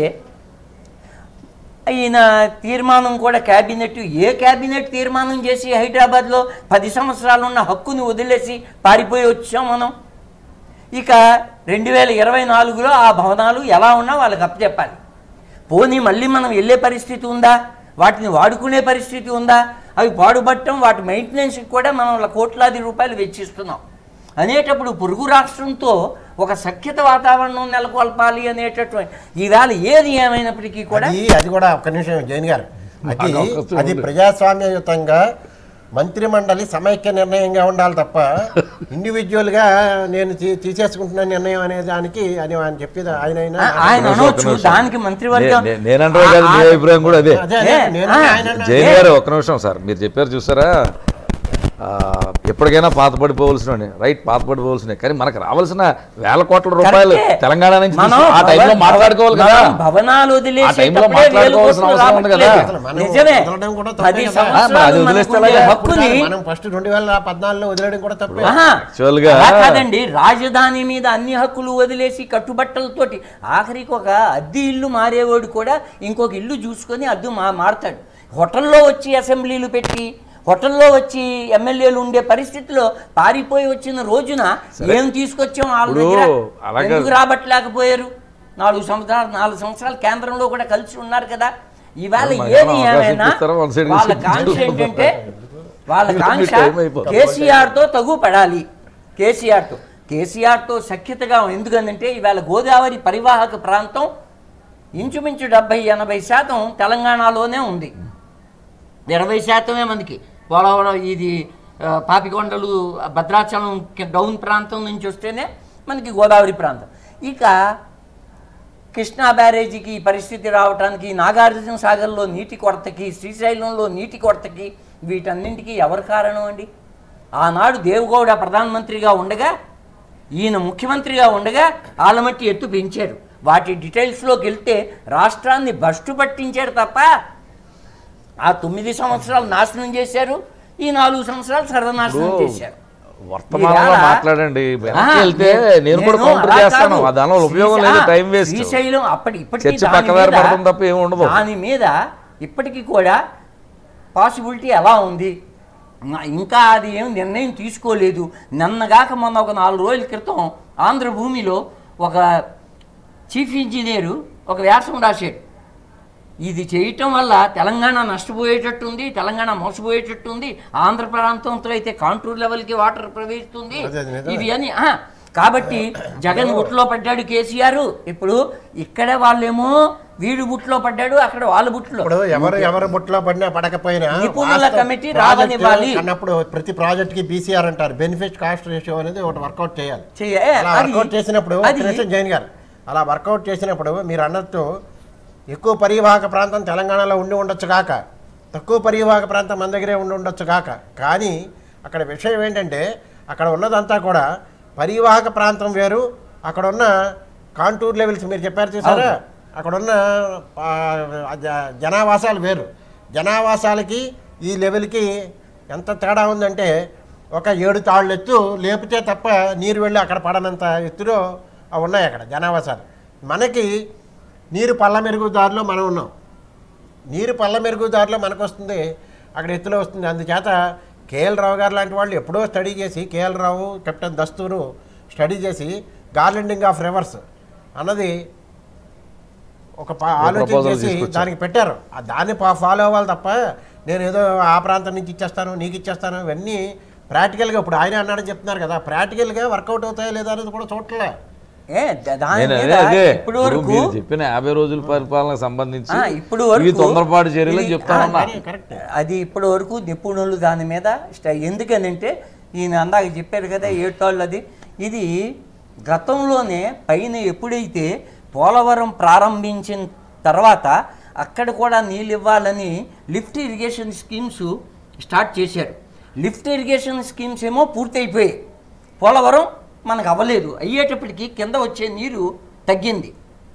ఈయన తీర్మానం కూడా క్యాబినెట్ ఏ క్యాబినెట్ తీర్మానం చేసి హైదరాబాద్లో పది సంవత్సరాలు ఉన్న హక్కుని వదిలేసి పారిపోయి వచ్చాం మనం. ఇక రెండు వేల ఇరవై నాలుగులో ఆ భవనాలు ఎలా ఉన్నా వాళ్ళకి అప్పచెప్పాలి. పోనీ మళ్ళీ మనం వెళ్ళే పరిస్థితి ఉందా? వాటిని వాడుకునే పరిస్థితి ఉందా? అవి పాడుపట్టడం, వాటి మెయింటెనెన్స్కి కూడా మనం కోట్లాది రూపాయలు వెచ్చిస్తున్నాం అనేటప్పుడు పొరుగు రాష్ట్రంతో ఒక సఖ్యత వాతావరణం నెలకొల్పాలి అనేటటువంటి ఈవేళ ఏది ఏమైనప్పటికీ కూడా అది కూడా ఒక నిమిషం జైన్ గారు, అది అది ప్రజాస్వామ్యయుతంగా మంత్రిమండలి సమైక్య నిర్ణయంగా ఉండాలి తప్ప ఇండివిజువల్గా నేను తీసేసుకుంటున్న నిర్ణయం అనే దానికి అని ఆయన చెప్పేది ఆయన ఆయన అనవచ్చు. దానికి మంత్రివర్గం నేనంటే అభిప్రాయం కూడా అదే. జైన్ గారు ఒక్క నిమిషం సార్, మీరు చెప్పారు చూసారా, ఎప్పటికైనా పాత పడిపోవలసిన రైట్ పాత పడిపోవలసిన కానీ మనకు రావాల్సిన వేల కోట్ల రూపాయలు తెలంగాణ నుంచి ఆ టైంలో మాట్లాడుకోవాలి కదా. భవనాలు వదిలేసి మాట్లాడుకోవాల్సిన అవసరం ఉంది కదా. నిజమే, ఫస్ట్ రెండు వేల పద్నాలుగులో వదిలేయడం కూడా తప్పే కాదండి. రాజధాని మీద అన్ని హక్కులు వదిలేసి కట్టుబట్టలతోటి ఆఖరికి ఒక అద్దె ఇల్లు మారేవాడు కూడా ఇంకొక ఇల్లు చూసుకొని అద్దు మా మారుతాడు. హోటల్లో వచ్చి అసెంబ్లీలు పెట్టి హోటల్లో వచ్చి ఎమ్మెల్యేలు ఉండే పరిస్థితిలో పారిపోయి వచ్చిన రోజున ఏం తీసుకొచ్చాం? వాళ్ళ దగ్గర ఎందుకు రాబట్టలేకపోయారు? నాలుగు సంవత్సరాలు నాలుగు సంవత్సరాలు కేంద్రంలో కూడా కలిసి ఉన్నారు కదా. ఇవాళ ఏది ఏమైనా వాళ్ళ కాంక్ష ఏంటంటే వాళ్ళ కాంక్ష కేసీఆర్తో తగు పడాలి. కేసీఆర్తో కేసీఆర్తో సఖ్యతగా ఎందుకంటే ఇవాళ గోదావరి పరివాహక ప్రాంతం ఇంచుమించు డెబ్బై ఎనభై శాతం తెలంగాణలోనే ఉంది. ఇరవై శాతమే మనకి పోలవరం ఇది పాపికొండలు భద్రాచలం డౌన్ ప్రాంతం నుంచి వస్తేనే మనకి గోదావరి ప్రాంతం. ఇక కృష్ణా బ్యారేజీకి ఈ పరిస్థితి రావడానికి, నాగార్జున సాగర్లో నీటి కొరతకి, శ్రీశైలంలో నీటి కొరతకి, వీటన్నింటికి ఎవరు కారణం అండి? ఆనాడు దేవగౌడ ప్రధానమంత్రిగా ఉండగా, ఈయన ముఖ్యమంత్రిగా ఉండగా ఆలమట్టి ఎత్తు పెంచారు. వాటి డీటెయిల్స్లోకి వెళ్తే రాష్ట్రాన్ని భ్రష్టు పట్టించారు తప్ప ఆ తొమ్మిది సంవత్సరాలు నాశనం చేశారు, ఈ నాలుగు సంవత్సరాలు సర్వనాశనం చేశారు. వర్తమానంలో మాట్లాడండి, వెళ్తే నేను కూడా కౌంటర్ చేస్తాను. దానివల్ల ఉపయోగం లేదు, టైం వేస్ట్. శ్రీశైలం అప్పటి ఇప్పటికీ తప్ప ఏమి ఉండదు. దాని మీద ఇప్పటికీ కూడా పాసిబిలిటీ ఎలా ఉంది? ఇంకా అది ఏం నిర్ణయం తీసుకోలేదు. నిన్నగాక మొన్న ఒక నాలుగు రోజుల క్రితం ఆంధ్రభూమిలో ఒక చీఫ్ ఇంజనీరు ఒక వ్యాసం రాశాడు. ఇది చేయటం వల్ల తెలంగాణ నష్టపోయేటట్టుంది, తెలంగాణ మోసపోయేటట్టుంది, ఆంధ్ర ప్రాంతంతో అయితే కాంటూర్ లెవెల్కి వాటర్ ప్రవేశిస్తుంది ఇది అని. కాబట్టి జగన్ బుట్లో పడ్డాడు కేసీఆర్, ఇప్పుడు ఇక్కడ వాళ్ళేమో వీడు బుట్లో పడ్డాడు, అక్కడ వాళ్ళ బుట్లో. ఇప్పుడు ఎవరు ఎవరు బుట్లో పడినా పడకపోయినా నిపుణుల కమిటీ రావనివ్వాలి అన్నప్పుడు ప్రతి ప్రాజెక్ట్ కి బీసీఆర్ అంటారు, బెనిఫిట్ కాస్ట్ రేషియో అనేది ఒకటి వర్కౌట్ చేయాలి. అలా వర్కౌట్ చేసినప్పుడు జైన్ గారు అలా వర్కౌట్ చేసినప్పుడు మీరు అన్నట్టు ఎక్కువ పరివాహక ప్రాంతం తెలంగాణలో ఉండి ఉండొచ్చు కాక, తక్కువ పరివాహక ప్రాంతం మన దగ్గరే ఉండి ఉండొచ్చు కాక, కానీ అక్కడ విషయం ఏంటంటే అక్కడ ఉన్నదంతా కూడా పరివాహక ప్రాంతం వేరు, అక్కడ ఉన్న కాంటూర్ లెవెల్స్ మీరు చెప్పారు చూసారా, అక్కడ ఉన్న జనావాసాలు వేరు. జనావాసాలకి ఈ లెవెల్కి ఎంత తేడా ఉందంటే ఒక ఏడు తాళ్ళు ఎత్తు లేపితే తప్ప నీరు వెళ్ళి అక్కడ పడనంత ఎత్తులో అవి ఉన్నాయి అక్కడ జనావాసాలు. మనకి నీరు పళ్ళ మెరుగుదారిలో మనం ఉన్నాం, నీరు పళ్ళ మెరుగుదారిలో మనకు వస్తుంది, అక్కడ ఎత్తులో వస్తుంది. అందుచేత కేఎల్ రావు గారు లాంటి వాళ్ళు ఎప్పుడో స్టడీ చేసి, KL Rao captain Dastur study చేసి గార్లెండింగ్ ఆఫ్ రివర్స్ అన్నది ఒక ఆలోచన చేసి దానికి పెట్టారు. దాన్ని ఫాలో అవ్వాలి తప్ప నేను ఏదో ఆ ప్రాంతం నుంచి ఇచ్చేస్తాను నీకు ఇచ్చేస్తాను ఇవన్నీ ప్రాక్టికల్గా ఇప్పుడు ఆయన అన్నాడని చెప్తున్నారు కదా, ప్రాక్టికల్గా వర్కౌట్ అవుతాయా లేదా అనేది కూడా చూడలే. చెప్పిన యాభై రోజుల పరిపాలనకు సంబంధించి ఇప్పుడు తొందరపాటు చర్యలు చెప్తామన్నా అది ఇప్పటి వరకు నిపుణులు దాని మీద ఎందుకనంటే ఈయన అందాక చెప్పారు కదా ఏటాళ్ళు అది ఇది గతంలోనే పైన ఎప్పుడైతే పోలవరం ప్రారంభించిన తర్వాత అక్కడ కూడా నీళ్ళు ఇవ్వాలని లిఫ్ట్ ఇరిగేషన్ స్కీమ్స్ స్టార్ట్ చేశారు. లిఫ్ట్ ఇరిగేషన్ స్కీమ్స్ ఏమో పూర్తయిపోయాయి, పోలవరం మనకు అవ్వలేదు. అయ్యేటప్పటికి కింద వచ్చే నీరు తగ్గింది,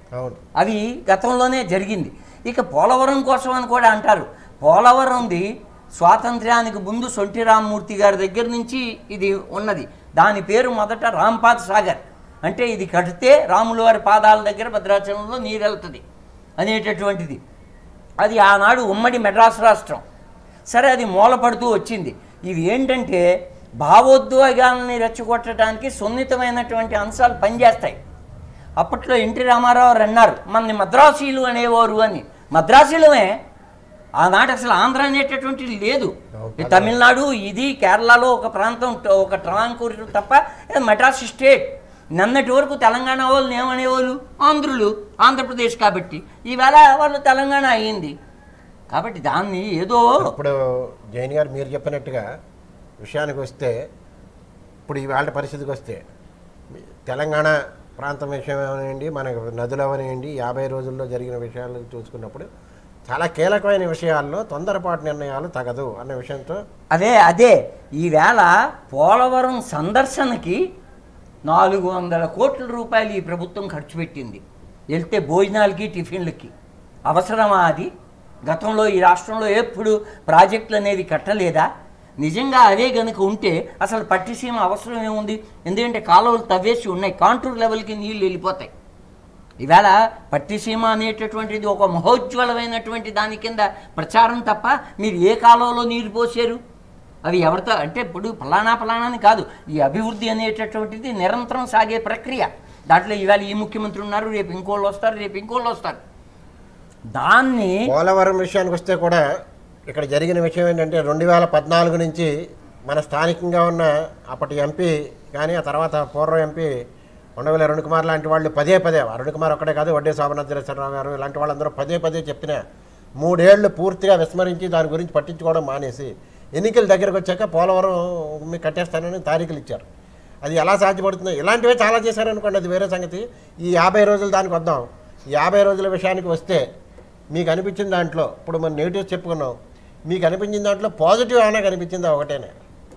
అవి గతంలోనే జరిగింది. ఇక పోలవరం కోసం అని కూడా అంటారు. పోలవరంది స్వాతంత్ర్యానికి ముందు సొంటి రామ్మూర్తి గారి దగ్గర నుంచి ఇది ఉన్నది. దాని పేరు మొదట రాంపాద్ సాగర్, అంటే ఇది కడితే రాముల వారి పాదాల దగ్గర భద్రాచలంలో నీరు వెళ్తుంది అనేటటువంటిది. అది ఆనాడు ఉమ్మడి మెడ్రాస్ రాష్ట్రం. సరే, అది మూలపడుతూ వచ్చింది. ఇవి ఏంటంటే భావోద్వేగాలని రెచ్చగొట్టడానికి సున్నితమైనటువంటి అంశాలు పనిచేస్తాయి. అప్పట్లో ఎన్టీ రామారావు అన్నారు మనని మద్రాసీలు అనేవారు అని. మద్రాసీలమే, ఆనాడు అసలు ఆంధ్ర అనేటటువంటిది లేదు. తమిళనాడు ఇది కేరళలో ఒక ప్రాంతం, ఒక ట్రాంకూర్ తప్ప మద్రాస్ స్టేట్. నిన్నటి వరకు తెలంగాణ వాళ్ళు ఏమనేవాళ్ళు ఆంధ్రులు, ఆంధ్రప్రదేశ్ కాబట్టి ఈవేళ వాళ్ళు తెలంగాణ అయ్యింది. కాబట్టి దాన్ని ఏదో ఇప్పుడు జైన్ గారు మీరు చెప్పినట్టుగా విషయానికి వస్తే, ఇప్పుడు ఇవాళ పరిస్థితికి వస్తే తెలంగాణ ప్రాంతం విషయం అవనివ్వండి, మనకు నదులు అవనివ్వండి, యాభై రోజుల్లో జరిగిన విషయాలు చూసుకున్నప్పుడు చాలా కీలకమైన విషయాల్లో తొందరపాటు నిర్ణయాలు తగదు అన్న విషయంతో అదే అదే ఈవేళ పోలవరం సందర్శనకి నాలుగు వందల కోట్ల రూపాయలు ఈ ప్రభుత్వం ఖర్చు పెట్టింది. వెళ్తే భోజనాలకి టిఫిన్లకి అవసరమా అది? గతంలో ఈ రాష్ట్రంలో ఎప్పుడు ప్రాజెక్టులు అనేవి కట్టలేదా? నిజంగా అదే కనుక ఉంటే అసలు పట్టిసీమ అవసరం ఏముంది? ఎందుకంటే కాలువలు తవ్వేసి ఉన్నాయి, కాంటూర్ లెవెల్కి నీళ్ళు వెళ్ళిపోతాయి. ఈవేళ పట్టిసీమ అనేటటువంటిది ఒక మహోజ్వలమైనటువంటి దాని కింద ప్రచారం తప్ప మీరు ఏ కాలువలో నీరు పోసారు? అవి ఎవరితో అంటే ఇప్పుడు ఫలానా ఫలానా అని కాదు. ఈ అభివృద్ధి అనేటటువంటిది నిరంతరం సాగే ప్రక్రియ. దాంట్లో ఈవేళ ఈ ముఖ్యమంత్రి ఉన్నారు, రేపు ఇంకోళ్ళు వస్తారు, రేపు ఇంకోళ్ళు వస్తారు. దాన్ని పోలవరం విషయానికి వస్తే కూడా ఇక్కడ జరిగిన విషయం ఏంటంటే రెండు వేల పద్నాలుగు నుంచి మన స్థానికంగా ఉన్న అప్పటి ఎంపీ కానీ ఆ తర్వాత పూర్వ ఎంపీ ఉండవేల అరుణ్ కుమార్ లాంటి వాళ్ళు పదే పదే, అరుణ్ కుమార్ ఒక్కడే కాదు, వడ్డే శోభనాథరావు గారు ఇలాంటి వాళ్ళందరూ పదే పదే చెప్పిన మూడేళ్లు పూర్తిగా విస్మరించి దాని గురించి పట్టించుకోవడం మానేసి ఎన్నికల దగ్గరకు వచ్చాక పోలవరం మీకు కట్టేస్తానని తారీఖులు ఇచ్చారు. అది ఎలా సాధ్యపడుతుందో ఇలాంటివే చాలా చేశారనుకోండి, అది వేరే సంగతి. ఈ యాభై రోజులు దానికి వద్దాం. ఈ యాభై రోజుల విషయానికి వస్తే మీకు అనిపించిన దాంట్లో ఇప్పుడు మనం నెగిటివ్స్ చెప్పుకున్నాం, మీకు అనిపించిన దాంట్లో పాజిటివ్ ఏమైనా కనిపించిందా? ఒకటేనే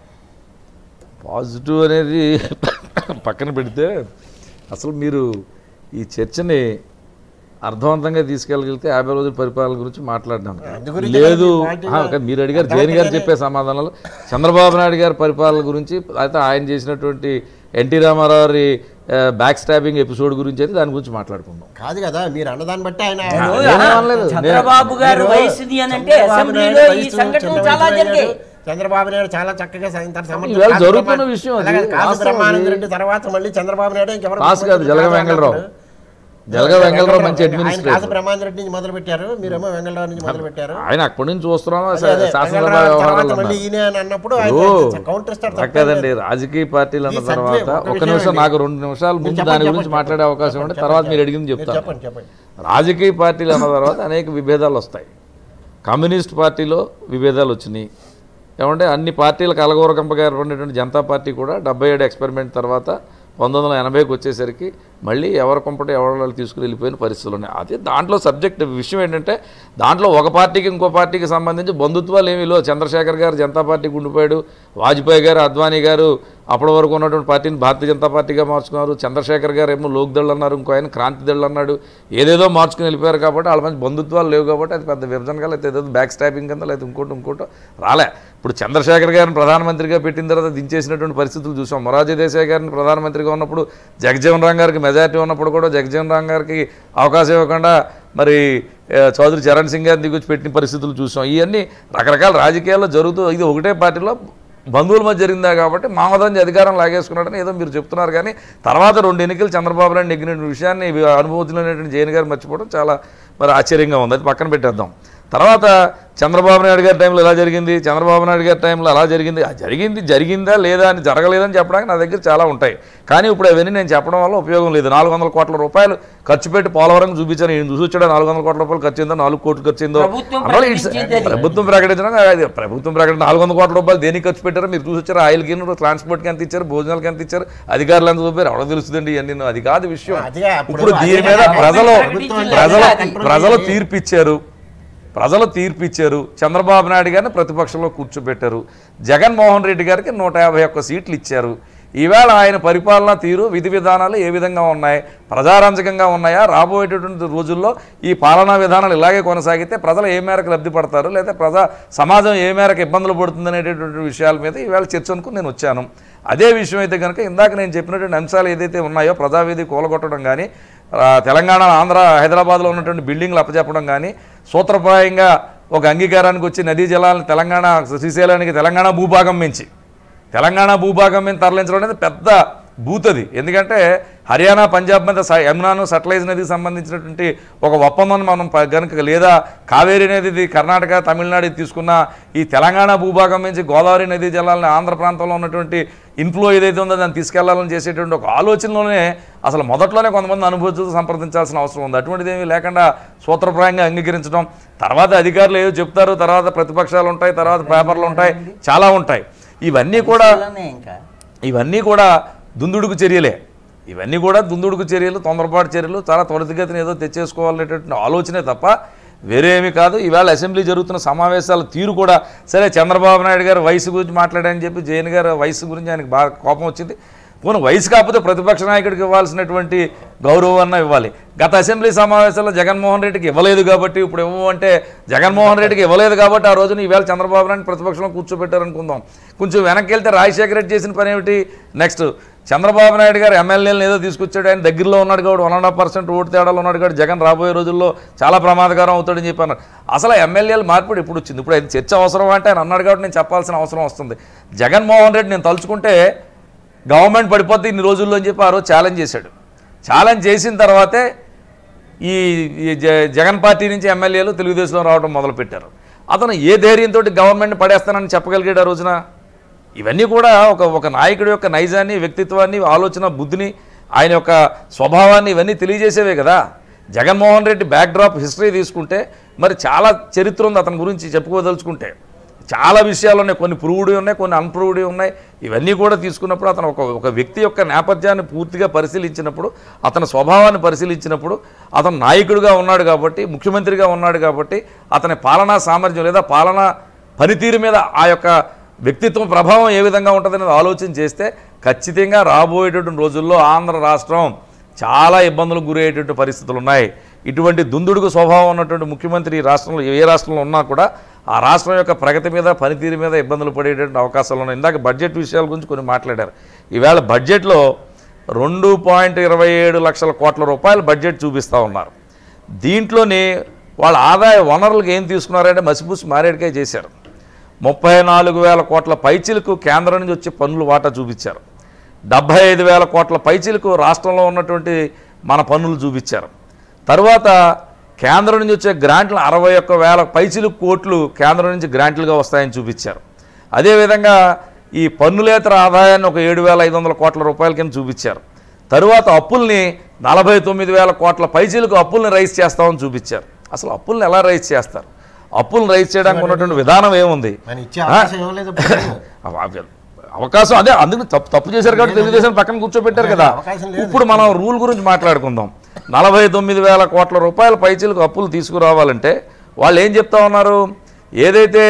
పాజిటివ్ అనేది పక్కన పెడితే అసలు మీరు ఈ చర్చని అర్థవంతంగా తీసుకెళ్ళగలిగితే యాభై రోజుల పరిపాలన గురించి మాట్లాడినాం లేదు. మీరు అడిగారు జైన్ గారు చెప్పే సమాధానాలు చంద్రబాబు నాయుడు గారి పరిపాలన గురించి, అయితే ఆయన చేసినటువంటి NT Rama Rao back stabbing episode గురించి అయితే దాని గురించి మాట్లాడుకుందాం. కాదు కదా మీరు అన్నదాన్ని బట్టి ఆయన చంద్రబాబు గారు వయసుది అని అంటే అసెంబ్లీలో ఈ సంఘటనలు చాలా జరిగాయి. చంద్రబాబు నాయుడు చాలా చక్కగా జరుగుతున్న విషయం బ్రహ్మానంద రెడ్డి తర్వాత మళ్ళీ చంద్రబాబు నాయుడు ఇంకెవరు కాదు జలగ వెంకటరావు జలగ వెంగళరావు మంచి అడ్మినిస్ట్రేటర్. బ్రహ్మాండ రెడ్డి నుంచి మొదలు పెట్టారు, మీరేమో వెంగళరావు నుంచి మొదలు పెట్టారు. ఆయన అప్పటి నుంచి చూస్తున్నాం శాసనసభ వ్యవహారాలు కదండి. రాజకీయ పార్టీలు అన్న తర్వాత ఒక నిమిషం నాకు రెండు నిమిషాలు ముందు దాని గురించి మాట్లాడే అవకాశం ఉంటే తర్వాత మీరు అడిగింది చెప్తాను. రాజకీయ పార్టీలు అన్న తర్వాత అనేక విభేదాలు వస్తాయి. కమ్యూనిస్ట్ పార్టీలో విభేదాలు వచ్చినాయి ఏమంటే అన్ని పార్టీలకు అలగోరకంపగా ఏర్పడినటువంటి జనతా పార్టీ కూడా డెబ్బై ఏడు ఎక్స్పెరిమెంట్ తర్వాత పంతొమ్మిది వందల ఎనభైకి వచ్చేసరికి మళ్ళీ ఎవరి కొంపటి ఎవరి తీసుకుని వెళ్ళిపోయిన పరిస్థితులు ఉన్నాయి. అదే దాంట్లో సబ్జెక్ట్ విషయం ఏంటంటే దాంట్లో ఒక పార్టీకి ఇంకో పార్టీకి సంబంధించి బంధుత్వాలు ఏమీ లేవు. చంద్రశేఖర్ గారు జనతా పార్టీకి ఉండిపోయాడు, వాజ్పేయి గారు అద్వానీ గారు అప్పటి వరకు ఉన్నటువంటి పార్టీని భారతీయ జనతా పార్టీగా మార్చుకున్నారు, చంద్రశేఖర్ గారు ఏమో లోక్దళ్ అన్నారు, ఇంకో ఆయన క్రాంతి దళ్ అన్నాడు, ఏదేదో మార్చుకుని వెళ్ళిపోయారు. కాబట్టి వాళ్ళ మంచి బంధుత్వాలు లేవు కాబట్టి అది పెద్ద విభజనగా లేకపోతే ఏదో బ్యాక్ స్టాపింగ్ కింద లేకపోతే ఇంకోటి ఇంకోటో రాలే. ఇప్పుడు చంద్రశేఖర్ గారిని ప్రధానమంత్రిగా పెట్టిన తర్వాత దించేసినటువంటి పరిస్థితులు చూసాం. మొరార్జీ దేశాయ్ గారిని ప్రధానమంత్రిగా ఉన్నప్పుడు జగజ్జీవన్ రామ్ గారికి మెజారిటీ ఉన్నప్పుడు కూడా జగజ్జీవన్ రామ్ గారికి అవకాశం ఇవ్వకుండా మరి చౌదరి చరణ్ సింగ్ గారిని దిగొచ్చి పెట్టిన పరిస్థితులు చూసాం. ఇవన్నీ రకరకాల రాజకీయాల్లో జరుగుతూ ఇది ఒకటే పార్టీలో బంధువుల మధ్య జరిగిందా కాబట్టి మామదంజి అధికారం లాగేసుకున్నాడని ఏదో మీరు చెప్తున్నారు. కానీ తర్వాత రెండు ఎన్నికలు చంద్రబాబు నాయుడు నెగ్గిన విషయాన్ని అనుభూతులైనటువంటి జైన్ గారు మర్చిపోవడం చాలా మరి ఆశ్చర్యంగా ఉంది. అది పక్కన పెట్టేద్దాం. తర్వాత చంద్రబాబు నాయుడు గారి టైంలో ఎలా జరిగింది, చంద్రబాబు నాయుడు గారి టైంలో అలా జరిగింది, జరిగింది జరిగిందా లేదా అని జరగలేదని చెప్పడానికి నా దగ్గర చాలా ఉంటాయి. కానీ ఇప్పుడు అవన్నీ నేను చెప్పడం వల్ల ఉపయోగం లేదు. నాలుగు వందల కోట్ల రూపాయలు ఖర్చు పెట్టి పోలవరం చూపించాను. నేను చూసి వచ్చాడు నాలుగు వందల కోట్ల రూపాయలు ఖర్చు అయిందో నాలుగు కోట్లు ఖర్చు అయిందో ప్రభుత్వం ప్రకటించడం ప్రభుత్వం ప్రకటన నాలుగు వందల కోట్ల రూపాయలు దేనికి ఖర్చు పెట్టారో మీరు చూసి వచ్చారు. ఆయిల్కి ట్రాన్స్పోర్ట్కి ఎంత ఇచ్చారు, భోజనాలకి ఎంత ఇచ్చారు, అధికారులు ఎంత చూపారు ఎవరో తెలుస్తుందండి. ఇవన్నీ అది కాదు విషయం. ఇప్పుడు దీని మీద ప్రజలు ప్రజలు ప్రజలు తీర్పిచ్చారు ప్రజలు తీర్పిచ్చారు చంద్రబాబు నాయుడు గారిని ప్రతిపక్షంలో కూర్చోబెట్టారు, జగన్మోహన్ రెడ్డి గారికి నూట యాభై ఒక్క సీట్లు ఇచ్చారు. ఈవేళ ఆయన పరిపాలనా తీరు విధి విధానాలు ఏ విధంగా ఉన్నాయి, ప్రజారంజకంగా ఉన్నాయా, రాబోయేటటువంటి రోజుల్లో ఈ పాలనా విధానాలు ఇలాగే కొనసాగితే ప్రజలు ఏ మేరకు లబ్ధి పడతారు లేదా ప్రజా సమాజం ఏ మేరకు ఇబ్బందులు పడుతుంది అనేటటువంటి విషయాల మీద ఈవేళ చర్చ అనుకుని నేను వచ్చాను. అదే విషయం అయితే కనుక ఇందాక నేను చెప్పినటువంటి అంశాలు ఏదైతే ఉన్నాయో ప్రజావేది కూలగొట్టడం కానీ, తెలంగాణ ఆంధ్ర హైదరాబాద్లో ఉన్నటువంటి బిల్డింగ్లు అప్పచెప్పడం కానీ, సూత్రప్రాయంగా ఒక అంగీకారానికి వచ్చి నదీ జలాలను తెలంగాణ శ్రీశైలానికి తెలంగాణ భూభాగం మించి తెలంగాణ భూభాగం మీద తరలించడం అనేది పెద్ద బూతది. ఎందుకంటే హర్యానా పంజాబ్ మీద యమునాను సట్లైజ్ నదికి సంబంధించినటువంటి ఒక ఒప్పందం మనం కనుక లేదా కావేరీ నది కర్ణాటక తమిళనాడు తీసుకున్న ఈ తెలంగాణ భూభాగం నుంచి గోదావరి నదీ జలాలను ఆంధ్ర ప్రాంతంలో ఉన్నటువంటి ఇన్ఫ్లో ఏదైతే ఉందో దాన్ని తీసుకెళ్లాలని చేసేటువంటి ఒక ఆలోచనలోనే అసలు మొదట్లోనే కొంతమంది అనుభూతులు సంప్రదించాల్సిన అవసరం ఉంది. అటువంటిది ఏమీ లేకుండా సూత్రప్రాయంగా అంగీకరించడం, తర్వాత అధికారులు ఏదో చెప్తారు, తర్వాత ప్రతిపక్షాలు ఉంటాయి, తర్వాత పేపర్లు ఉంటాయి, చాలా ఉంటాయి. ఇవన్నీ కూడా ఇవన్నీ కూడా దుందుడుకు చర్యలే ఇవన్నీ కూడా దుందుడుకు చర్యలు, తొందరపాటు చర్యలు, చాలా త్వరితగతిని ఏదో తెచ్చేసుకోవాలనేటువంటి ఆలోచనే తప్ప వేరే ఏమీ కాదు. ఈవేళ అసెంబ్లీ జరుగుతున్న సమావేశాల తీరు కూడా సరే చంద్రబాబు నాయుడు గారు వయసు గురించి మాట్లాడారని చెప్పి జైన్ గారు వయసు గురించి ఆయనకు బాగా కోపం వచ్చింది. పోనీ వయసు కాకపోతే ప్రతిపక్ష నాయకుడికి ఇవ్వాల్సినటువంటి గౌరవం ఇవ్వాలి. గత అసెంబ్లీ సమావేశాల్లో జగన్మోహన్ రెడ్డికి ఇవ్వలేదు కాబట్టి ఇప్పుడు ఇవ్వమంటే జగన్మోహన్ రెడ్డికి ఇవ్వలేదు కాబట్టి ఆ రోజున ఈవేళ చంద్రబాబు నాయుడు ప్రతిపక్షంలో కూర్చోబెట్టారనుకుందాం. కొంచెం వెనక్కి వెళ్తే రాజశేఖర రెడ్డి చేసిన పని ఏమిటి, నెక్స్ట్ చంద్రబాబు నాయుడు గారు ఎమ్మెల్యేలను ఏదో తీసుకొచ్చాడు, ఆయన దగ్గరలో ఉన్నాడు కాబట్టి one and half percent vote తేడాలో ఉన్నాడు కాబట్టి జగన్ రాబోయే రోజుల్లో చాలా ప్రమాదకరం అవుతాడని చెప్పి అన్నారు. అసలు ఎమ్మెల్యేలు మార్పిడి ఎప్పుడు వచ్చింది? ఇప్పుడు అది చర్చ అవసరం అంటే ఆయన అన్నాడు కాబట్టి నేను చెప్పాల్సిన అవసరం వస్తుంది. జగన్మోహన్ రెడ్డి నేను తలుచుకుంటే గవర్నమెంట్ పడిపోతే ఇన్ని రోజుల్లో అని చెప్పి ఆ రోజు ఛాలెంజ్ చేశాడు. ఛాలెంజ్ చేసిన తర్వాతే ఈ జగన్ పార్టీ నుంచి ఎమ్మెల్యేలు తెలుగుదేశంలో రావడం మొదలుపెట్టారు. అతను ఏ ధైర్యంతో గవర్నమెంట్ని పడేస్తానని చెప్పగలిగాడు ఆ రోజున? ఇవన్నీ కూడా ఒక ఒక నాయకుడి యొక్క నైజాన్ని, వ్యక్తిత్వాన్ని, ఆలోచన బుద్ధిని, ఆయన యొక్క స్వభావాన్ని ఇవన్నీ తెలియజేసేవే కదా. జగన్మోహన్ రెడ్డి బ్యాక్డ్రాప్ హిస్టరీ తీసుకుంటే మరి చాలా చరిత్ర ఉంది అతని గురించి చెప్పుకోదలుచుకుంటే. చాలా విషయాలు ఉన్నాయి, కొన్ని ప్రూవ్డ్ ఉన్నాయి, కొన్ని అన్ప్రూవ్డ్ ఉన్నాయి. ఇవన్నీ కూడా తీసుకున్నప్పుడు అతను ఒక ఒక వ్యక్తి యొక్క నేపథ్యాన్ని పూర్తిగా పరిశీలించినప్పుడు, అతని స్వభావాన్ని పరిశీలించినప్పుడు, అతను నాయకుడిగా ఉన్నాడు కాబట్టి, ముఖ్యమంత్రిగా ఉన్నాడు కాబట్టి అతని పాలనా సామర్థ్యం లేదా పాలనా పనితీరు మీద ఆ యొక్క వ్యక్తిత్వం ప్రభావం ఏ విధంగా ఉంటుందనేది ఆలోచన చేస్తే ఖచ్చితంగా రాబోయేటటువంటి రోజుల్లో ఆంధ్ర రాష్ట్రం చాలా ఇబ్బందులకు గురయ్యేటువంటి పరిస్థితులు ఉన్నాయి. ఇటువంటి దుందుడుకు స్వభావం ఉన్నటువంటి ముఖ్యమంత్రి ఈ రాష్ట్రంలో ఏ రాష్ట్రంలో ఉన్నా కూడా ఆ రాష్ట్రం యొక్క ప్రగతి మీద, పనితీరు మీద ఇబ్బందులు పడేటువంటి అవకాశాలు ఉన్నాయి. ఇందాక బడ్జెట్ విషయాల గురించి కొన్ని మాట్లాడారు. ఈవేళ బడ్జెట్లో రెండు పాయింట్ ఇరవై ఏడు లక్షల కోట్ల రూపాయలు బడ్జెట్ చూపిస్తూ ఉన్నారు. దీంట్లోని వాళ్ళ ఆదాయ వనరులకు ఏం తీసుకున్నారంటే మసిపూసి మారేడుకాయ చేశారు. ముప్పై నాలుగు వేల కోట్ల పైచిలకు కేంద్రం నుంచి వచ్చి పన్నులు వాటా చూపించారు. డెబ్బై ఐదు వేల కోట్ల పైచిలకు రాష్ట్రంలో ఉన్నటువంటి మన పన్నులు చూపించారు. తర్వాత కేంద్రం నుంచి వచ్చే గ్రాంట్లు అరవై ఒక్క వేల పైచిలు కోట్లు కేంద్రం నుంచి గ్రాంట్లుగా వస్తాయని చూపించారు. అదేవిధంగా ఈ పన్నులేతర ఆదాయాన్ని ఒక ఏడు వేల ఐదు వందల కోట్ల రూపాయల కింద చూపించారు. తరువాత అప్పుల్ని నలభై తొమ్మిది వేల కోట్ల పైచీలకు అప్పుల్ని రైజ్ చేస్తామని చూపించారు. అసలు అప్పుల్ని ఎలా రైజ్ చేస్తారు? అప్పుల్ని రైజ్ చేయడానికి ఉన్నటువంటి విధానం ఏముంది? అవకాశం అదే, అందుకు తప్పు తప్పు చేశారు కాబట్టి తెలుగుదేశం పక్కన కూర్చోబెట్టారు కదా. ఇప్పుడు మనం రూల్ గురించి మాట్లాడుకుందాం. నలభై తొమ్మిది వేల కోట్ల రూపాయల పైచీలకు అప్పులు తీసుకురావాలంటే వాళ్ళు ఏం చెప్తా ఉన్నారు? ఏదైతే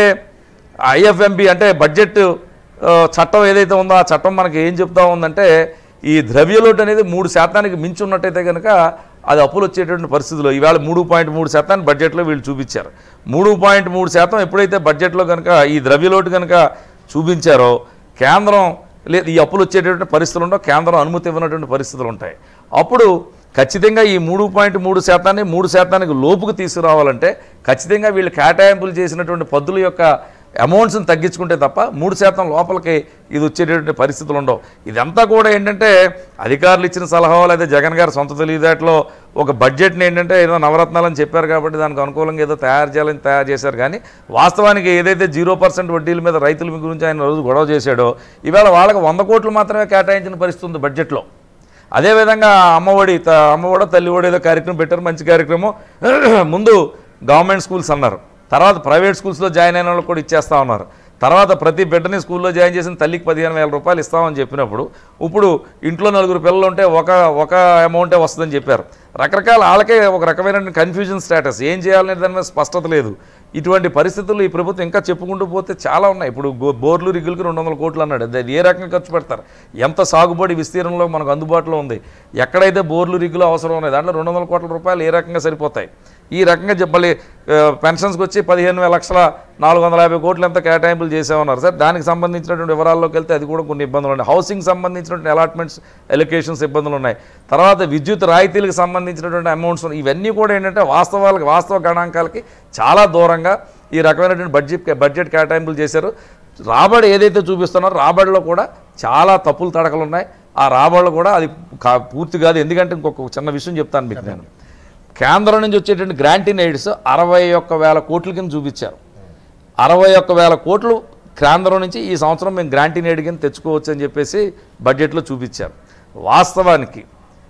ఐఎఫ్ఎంబి అంటే బడ్జెట్ చట్టం ఏదైతే ఉందో ఆ చట్టం మనకి ఏం చెప్తా ఉందంటే ఈ ద్రవ్యలోటు అనేది మూడు శాతానికి మించి ఉన్నట్టయితే కనుక అది అప్పులు వచ్చేటువంటి పరిస్థితుల్లో ఈవేళ మూడు పాయింట్ మూడు శాతాన్ని బడ్జెట్లో వీళ్ళు చూపించారు. మూడు పాయింట్ మూడు శాతం ఎప్పుడైతే బడ్జెట్లో కనుక ఈ ద్రవ్యలోటు కనుక చూపించారో కేంద్రం లేదు ఈ అప్పులు వచ్చేటటువంటి పరిస్థితులు ఉండవు, కేంద్రం అనుమతి ఇవ్వనటువంటి పరిస్థితులు ఉంటాయి. అప్పుడు ఖచ్చితంగా ఈ మూడు పాయింట్ మూడు శాతాన్ని మూడు శాతానికి లోపుకు తీసుకురావాలంటే ఖచ్చితంగా వీళ్ళు కేటాయింపులు చేసినటువంటి పద్దుల యొక్క అమౌంట్స్ని తగ్గించుకుంటే తప్ప మూడు శాతం లోపలికి ఇది వచ్చేటటువంటి పరిస్థితులు ఉండవు. ఇదంతా కూడా ఏంటంటే అధికారులు ఇచ్చిన సలహా లేదా జగన్ గారు సొంత తెలివితేటలో ఒక బడ్జెట్ని ఏంటంటే ఏదో నవరత్నాలని చెప్పారు కాబట్టి దానికి అనుకూలంగా ఏదో తయారు చేయాలని తయారు చేశారు. కానీ వాస్తవానికి ఏదైతే జీరో పర్సెంట్ వడ్డీల మీద రైతుల గురించి ఆయన రోజు గొడవ చేశాడో ఇవాళ వాళ్ళకి వంద కోట్లు మాత్రమే కేటాయించిన పరిస్థితి ఉంది బడ్జెట్లో. అదేవిధంగా అమ్మఒడి అమ్మఒడ తల్లిఒడి ఏదో కార్యక్రమం పెట్టారు, మంచి కార్యక్రమం. ముందు గవర్నమెంట్ స్కూల్స్ అన్నారు, తర్వాత ప్రైవేట్ స్కూల్స్లో జాయిన్ అయిన వాళ్ళకి కూడా ఇచ్చేస్తా ఉన్నారు. తర్వాత ప్రతి బిడ్డని స్కూల్లో జాయిన్ చేసిన తల్లికి పదిహేను వేల రూపాయలు ఇస్తామని చెప్పినప్పుడు ఇప్పుడు ఇంట్లో నలుగురు పిల్లలు ఉంటే ఒక ఒక అమౌంటే వస్తుందని చెప్పారు. రకరకాల వాళ్ళకే ఒక రకమైన కన్ఫ్యూజన్ స్టేటస్, ఏం చేయాలనే దాని మీద స్పష్టత లేదు. ఇటువంటి పరిస్థితుల్లో ఈ ప్రభుత్వం ఇంకా చెప్పుకుంటూ పోతే చాలా ఉన్నాయి. ఇప్పుడు బోర్లు రిగ్గులకి రెండు వందల కోట్లు అన్నాడు, అది ఏ రకంగా ఖర్చు పెడతారు? ఎంత సాగుబడి విస్తీర్ణంలో మనకు అందుబాటులో ఉంది? ఎక్కడైతే బోర్లు రిగ్గులు అవసరం ఉన్నాయి దాంట్లో రెండు వందల కోట్ల రూపాయలు ఏ రకంగా సరిపోతాయి? ఈ రకంగా చెప్పాలి. పెన్షన్స్కి వచ్చి పదిహేను వేల లక్షల నాలుగు వందల యాభై కోట్లు ఎంత కేటాయింపులు చేసామన్నారు సార్. దానికి సంబంధించినటువంటి వివరాల్లోకి వెళ్తే అది కూడా కొన్ని ఇబ్బందులు ఉన్నాయి. హౌసింగ్ సంబంధించినటువంటి అలాట్మెంట్స్ ఎలొకేషన్స్ ఇబ్బందులు ఉన్నాయి. తర్వాత విద్యుత్ రాయితీలకు సంబంధించినటువంటి అమౌంట్స్ ఇవన్నీ కూడా ఏంటంటే వాస్తవాలకి వాస్తవ గణాంకాలకి చాలా దూరంగా ఈ రకమైనటువంటి బడ్జెట్ బడ్జెట్ కేటాయింపులు చేశారు. రాబడి ఏదైతే చూపిస్తున్నారో రాబడిలో కూడా చాలా తప్పులు తడకలు ఉన్నాయి. ఆ రాబడిలో కూడా అది పూర్తి కాదు. ఎందుకంటే ఇంకొక చిన్న విషయం చెప్తాను మీకు. నేను కేంద్రం నుంచి వచ్చేటువంటి గ్రాంట్ ఇన్ ఎయిడ్స్ అరవై ఒక్క వేల కోట్ల కింద చూపించారు. అరవై ఒక్క వేల కోట్లు కేంద్రం నుంచి ఈ సంవత్సరం మేము గ్రాంట్ ఇన్ ఎయిడ్ కింద తెచ్చుకోవచ్చు అని చెప్పేసి బడ్జెట్లో చూపించారు. వాస్తవానికి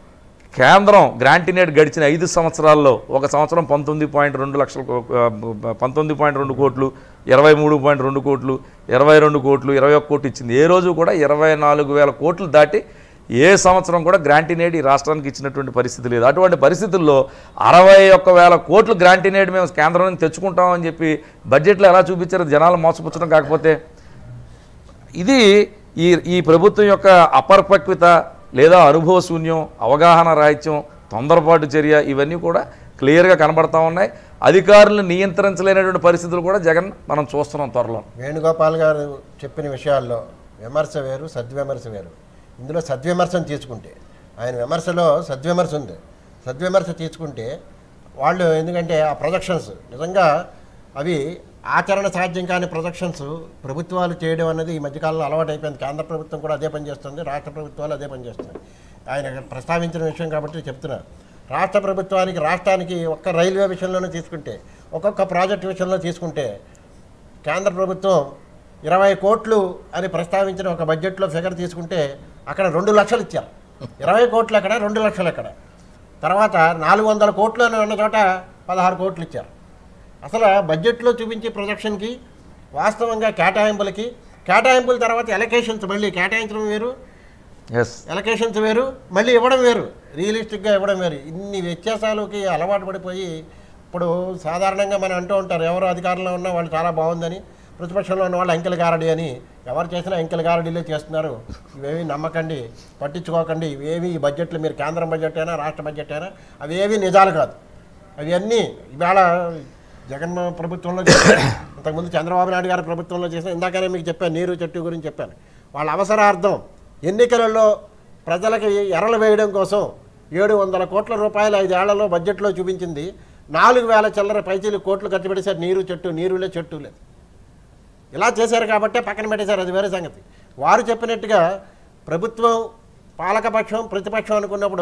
కేంద్రం గ్రాంట్ ఇన్ ఎయిడ్ గడిచిన ఐదు సంవత్సరాల్లో ఒక సంవత్సరం పంతొమ్మిది పాయింట్ రెండు లక్షల పంతొమ్మిది పాయింట్ రెండు కోట్లు ఇరవై మూడు పాయింట్ రెండు కోట్లు ఇరవై రెండు కోట్లు ఇరవై ఒక్క కోట్లు ఇచ్చింది. ఏ రోజు కూడా ఇరవై నాలుగు వేల కోట్లు దాటి ఏ సంవత్సరం కూడా గ్రాంట్ ఇన్ ఎయిడ్ ఈ రాష్ట్రానికి ఇచ్చినటువంటి పరిస్థితి లేదు. అటువంటి పరిస్థితుల్లో అరవై ఒక్క వేల కోట్లు గ్రాంట్ ఇన్ ఎయిడ్ మేము కేంద్రం నుంచి తెచ్చుకుంటామని చెప్పి బడ్జెట్లో ఎలా చూపించారు? జనాలు మోసపుచ్చడం కాకపోతే ఇది ఈ ఈ ప్రభుత్వం యొక్క అపరిపక్వత లేదా అనుభవ శూన్యం, అవగాహన రాహిత్యం, తొందరపాటు చర్య ఇవన్నీ కూడా క్లియర్గా కనబడతా ఉన్నాయి. అధికారులను నియంత్రించలేనటువంటి పరిస్థితులు కూడా జగన్ మనం చూస్తున్నాం త్వరలో. వేణుగోపాల్ గారు చెప్పిన విషయాల్లో విమర్శ వేరు, సద్విమర్శ వేరు. ఇందులో సద్విమర్శను తీసుకుంటే ఆయన విమర్శలో సద్విమర్శ ఉంది. సద్విమర్శ తీసుకుంటే వాళ్ళు ఎందుకంటే ఆ ప్రొజెక్షన్స్ నిజంగా అవి ఆచరణ సాధ్యం కాని ప్రొజెక్షన్స్ ప్రభుత్వాలు చేయడం అనేది ఈ మధ్యకాలంలో అలవాటు అయిపోయింది. కేంద్ర ప్రభుత్వం కూడా అదే పని చేస్తుంది, రాష్ట్ర ప్రభుత్వాలు అదే పని చేస్తుంది. ఆయన ప్రస్తావించిన విషయం కాబట్టి చెప్తున్నారు. రాష్ట్ర ప్రభుత్వానికి రాష్ట్రానికి ఒక్క రైల్వే విషయంలోనే తీసుకుంటే ఒక్కొక్క ప్రాజెక్టు విషయంలో తీసుకుంటే కేంద్ర ప్రభుత్వం ఇరవై కోట్లు అని ప్రస్తావించిన ఒక బడ్జెట్లో ఫిగర్ తీసుకుంటే అక్కడ రెండు లక్షలు ఇచ్చారు. ఇరవై కోట్లు ఎక్కడ, రెండు లక్షలు ఎక్కడ? తర్వాత నాలుగు వందల కోట్లు అని ఉన్న చోట పదహారు కోట్లు ఇచ్చారు. అసలు బడ్జెట్లో చూపించే ప్రొజెక్షన్కి వాస్తవంగా కేటాయింపులకి కేటాయింపుల తర్వాత ఎలకేషన్స్ మళ్ళీ కేటాయించడం వేరు, ఎలకేషన్స్ వేరు, మళ్ళీ ఇవ్వడం వేరు, రియలిస్టిక్గా ఇవ్వడం వేరు. ఇన్ని వ్యత్యాసాలకి అలవాటు పడిపోయి ఇప్పుడు సాధారణంగా మనం అంటూ ఉంటారు ఎవరు అధికారంలో ఉన్నా వాళ్ళు చాలా బాగుందని, ప్రతిపక్షంలో ఉన్న వాళ్ళు అంకెల గారడి అని. ఎవరు చేసినా అంకెల గారడీలే చేస్తున్నారు. ఇవేవి నమ్మకండి, పట్టించుకోకండి. ఇవేవి ఈ బడ్జెట్లు మీరు కేంద్రం బడ్జెట్ అయినా రాష్ట్ర బడ్జెట్ అయినా అవి ఏవి నిజాలు కాదు. అవి అన్నీ ఇవాళ జగన్ ప్రభుత్వంలో చేశారు, ఇంతకుముందు చంద్రబాబు నాయుడు గారి ప్రభుత్వంలో చేసిన. ఇందాకనే మీకు చెప్పాను నీరు చెట్టు గురించి చెప్పాను. వాళ్ళ అవసరార్థం ఎన్నికలలో ప్రజలకి ఎరలు వేయడం కోసం ఏడు వందల కోట్ల రూపాయలు ఐదేళ్లలో బడ్జెట్లో చూపించింది. నాలుగు వేల చిల్లర పైచీలు కోట్లు ఖర్చు పెట్టేశారు. నీరు చెట్టు, నీరులే చెట్టు లేదు. ఇలా చేశారు కాబట్టే పక్కన పెట్టేశారు, అది వేరే సంగతి. వారు చెప్పినట్టుగా ప్రభుత్వం పాలకపక్షం ప్రతిపక్షం అనుకున్నప్పుడు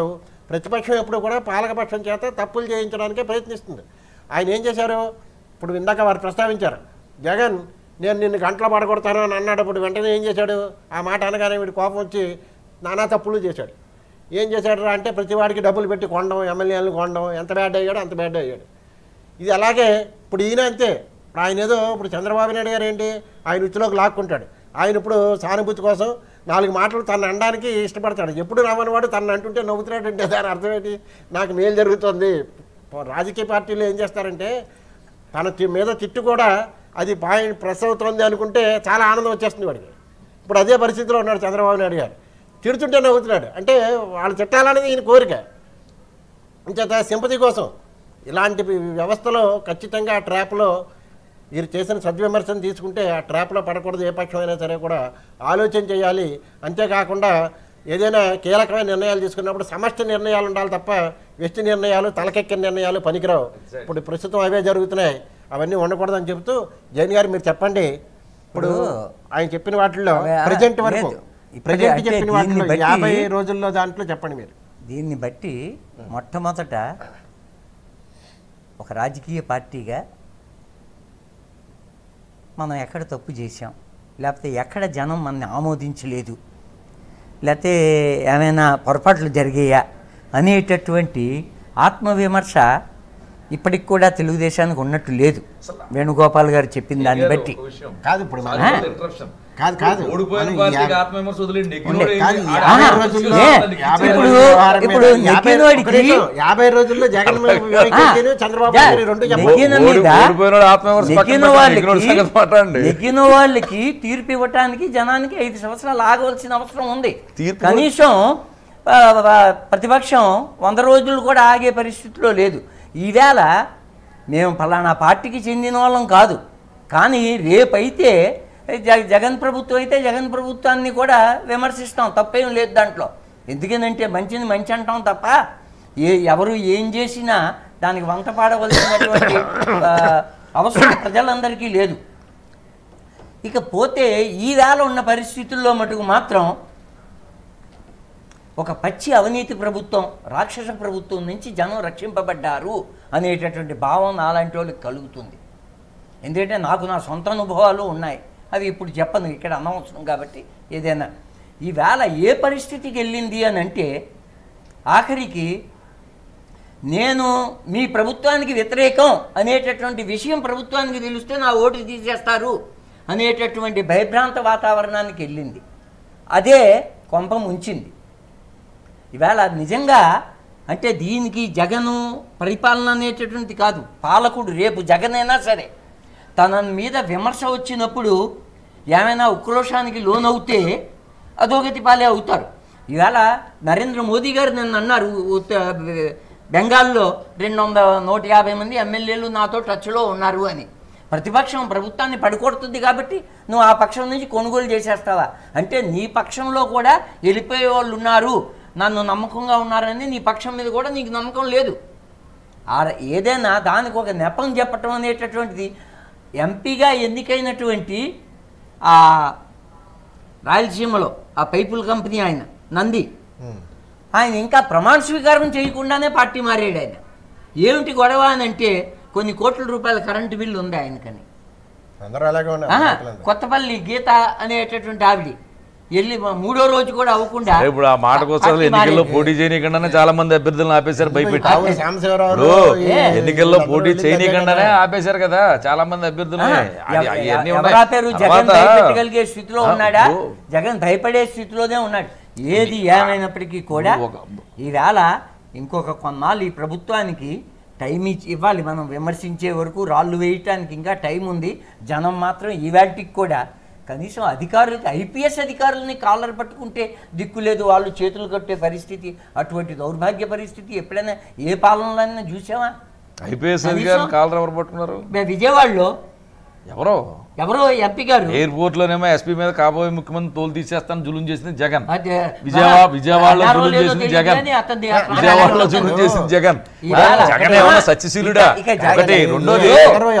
ప్రతిపక్షం ఎప్పుడు కూడా పాలకపక్షం చేత తప్పులు చేయించడానికే ప్రయత్నిస్తుంది. ఆయన ఏం చేశారు? ఇప్పుడు ఇందాక వారు ప్రస్తావించారు, జగన్ నేను నిన్ను గంటలో పడగొడతాను అని అన్నాడు. ఇప్పుడు వెంటనే ఏం చేశాడు? ఆ మాట అనగానే వీడి కోపం వచ్చి నానా తప్పులు చేశాడు. ఏం చేశాడు రా అంటే ప్రతివాడికి డబ్బులు పెట్టి కొనడం, ఎమ్మెల్యేలను కొనడం, ఎంత బ్యాడ్ అయ్యాడు అంత బ్యాడ్ అయ్యాడు. ఇది అలాగే ఇప్పుడు ఈయన అంతే. ఇప్పుడు ఆయన ఏదో ఇప్పుడు చంద్రబాబు నాయుడు గారు ఏంటి ఆయన ఉచ్చులోకి లాక్కుంటాడు. ఆయన ఇప్పుడు సానుభూతి కోసం నాలుగు మాటలు తను అనడానికి ఇష్టపడతాడు. ఎప్పుడు రామన్నవాడు తను అంటుంటే నవ్వుతున్నాడు అంటే దాని అర్థం ఏంటి? నాకు మేలు జరుగుతుంది. రాజకీయ పార్టీలు ఏం చేస్తారంటే తన మీద తిట్టు కూడా అది పాయింట్ ప్రెస్ అవుతుంది అనుకుంటే చాలా ఆనందం వచ్చేస్తుంది వాడికి. ఇప్పుడు అదే పరిస్థితిలో ఉన్నాడు చంద్రబాబు నాయుడు గారు. తిడుతుంటే నవ్వుతున్నాడు అంటే వాళ్ళు తిట్టాలనేది ఈయన కోరిక. అంచేత సింపతి కోసం ఇలాంటి వ్యవస్థలో ఖచ్చితంగా ఆ ట్రాప్లో వీరు చేసిన సద్విమర్శను తీసుకుంటే ఆ ట్రాప్లో పడకూడదు. ఏ పక్షమైనా సరే కూడా ఆలోచన చేయాలి. అంతేకాకుండా ఏదైనా కీలకమైన నిర్ణయాలు తీసుకున్నప్పుడు సమష్టి నిర్ణయాలు ఉండాలి తప్ప వ్యక్తి నిర్ణయాలు తలకెక్కిన నిర్ణయాలు పనికిరావు. ఇప్పుడు ప్రస్తుతం అవే జరుగుతున్నాయి. అవన్నీ ఉండకూడదని చెబుతూ జైన్ గారు మీరు చెప్పండి. ఇప్పుడు ఆయన చెప్పిన వాటిల్లో ప్రజెంట్ వరకు ప్రజెంట్ చెప్పిన వాటిలో యాభై రోజుల్లో దాంట్లో చెప్పండి మీరు. దీన్ని బట్టి మొట్టమొదట ఒక రాజకీయ పార్టీగా మనం ఎక్కడ తప్పు చేసాం, లేకపోతే ఎక్కడ జనం మనని ఆమోదించలేదు, లేకపోతే ఏమైనా పొరపాట్లు జరిగాయా అనేటటువంటి ఆత్మవిమర్శ ఇప్పటికి కూడా తెలుగుదేశానికి ఉన్నట్టు లేదు. వేణుగోపాల్ గారు చెప్పిన దాన్ని బట్టి కాదు ఇప్పుడు కాదు కాదు ఇప్పుడు యాభై రోజుల్లో జగన్ చంద్రబాబు నెగ్గిన వాళ్ళకి తీర్పు ఇవ్వటానికి జనానికి ఐదు సంవత్సరాలు ఆగవలసిన అవసరం ఉంది. కనీసం ప్రతిపక్షం వంద రోజులు కూడా ఆగే పరిస్థితిలో లేదు. ఈవేళ మేము ఫలానా పార్టీకి చెందిన వాళ్ళం కాదు, కానీ రేపైతే జగన్ ప్రభుత్వం అయితే జగన్ ప్రభుత్వాన్ని కూడా విమర్శిస్తాం, తప్పేం లేదు దాంట్లో. ఎందుకంటే మంచిని మంచి అంటాం తప్ప ఏ ఎవరు ఏం చేసినా దానికి వంత పాడవలసినటువంటి అవసరం ప్రజలందరికీ లేదు. ఇకపోతే ఈవేళ ఉన్న పరిస్థితుల్లో మటుకు మాత్రం ఒక పచ్చి అవినీతి ప్రభుత్వం, రాక్షస ప్రభుత్వం నుంచి జనం రక్షింపబడ్డారు అనేటటువంటి భావం నాలాంటి వాళ్ళకి కలుగుతుంది. ఎందుకంటే నాకు నా సొంత అనుభవాలు ఉన్నాయి, అవి ఇప్పుడు చెప్పను, ఇక్కడ అనవసరం కాబట్టి. ఏదైనా ఈవేళ ఏ పరిస్థితికి వెళ్ళింది అని అంటే ఆఖరికి నేను మీ ప్రభుత్వానికి వ్యతిరేకం అనేటటువంటి విషయం ప్రభుత్వానికి తెలిస్తే నా ఓటు తీసేస్తారు అనేటటువంటి భయభ్రాంత వాతావరణానికి వెళ్ళింది. అదే కొంప ముంచింది. ఇవాళ నిజంగా అంటే దీనికి జగను పరిపాలన అనేటటువంటి కాదు, పాలకుడు రేపు జగనైనా సరే తన మీద విమర్శ వచ్చినప్పుడు ఏమైనా ఉక్రోషానికి లోనవుతే అధోగతి పాలే అవుతారు. ఇవాళ నరేంద్ర మోదీ గారు నిన్న అన్నారు, బెంగాల్లో రెండు వందల నూట యాభై మంది ఎమ్మెల్యేలు నాతో టచ్లో ఉన్నారు అని. ప్రతిపక్షం ప్రభుత్వాన్ని పడికొడుతుంది కాబట్టి నువ్వు ఆ పక్షం నుంచి కొనుగోలు చేసేస్తావా అంటే నీ పక్షంలో కూడా వెళ్ళిపోయే వాళ్ళు ఉన్నారు, నన్ను నమ్మకంగా ఉన్నారని నీ పక్షం మీద కూడా నీకు నమ్మకం లేదు. ఏదైనా దానికి ఒక నెపం చెప్పటం అనేటటువంటిది ఎంపీగా ఎన్నికైనటువంటి ఆ రాయలసీమలో ఆ పైపుల కంపెనీ ఆయన నంది, ఆయన ఇంకా ప్రమాణ స్వీకారం చేయకుండానే పార్టీ మారాడు. ఆయన ఏమిటి గొడవ అని అంటే కొన్ని కోట్ల రూపాయల కరెంటు బిల్లు ఉంది ఆయనకని. కొత్తపల్లి గీత అనేటటువంటి ఆవిడ వెళ్ళి మూడో రోజు కూడా అవ్వకుండా ఇప్పుడు ఆ మాట కోసం ఎన్నికల్లో పోటీ చేయనీయకుండానే చాలా మంది అభ్యర్థులను ఆపేశారు, భయపెట్టారు. ఎన్నికల్లో పోటీ చేయనీయకుండానే ఆపేశారు కదా చాలా మంది అభ్యర్థులు. జగన్ భయపెట్టగలిగే స్థితిలో ఉన్నాడా? జగన్ భయపడే స్థితిలోనే ఉన్నాడు. ఏది ఏమైనప్పటికీ కూడా ఈవేళ ఇంకొక కొన్నాళ్ళు ఈ ప్రభుత్వానికి టైం ఇచ్చి ఇవ్వాలి. మనం విమర్శించే వరకు రాళ్ళు వేయటానికి ఇంకా టైం ఉంది. జనం మాత్రం ఈవేళకి కూడా కనీసం అధికారులకి ఐపీఎస్ అధికారులని కాలర్ పట్టుకుంటే దిక్కు లేదు, వాళ్ళు చేతులు కట్టే పరిస్థితి, అటువంటి దౌర్భాగ్య పరిస్థితి ఎప్పుడైనా ఏ పాలనలో చూసావా? ఐపీఎస్ అధికారులు కాలర్ ఎవరు పట్టుకున్నారు? విజయవాడలో ఎవరో ఎవరో ఎంపీ గారు ఎయిర్పోర్ట్ లోనేమో ఎస్పీ మీద కాబోయే ముఖ్యమంత్రి తోలు తీసేస్తాను జులుం చేసింది జగన్. విజయవాడ విజయవాడలో జులుం చేసింది జగన్. విజయవాడలో జులుం చేసింది జగన్. జగన్ ఏమన్నా సత్యశీలుడా? ఒకటి రెండోది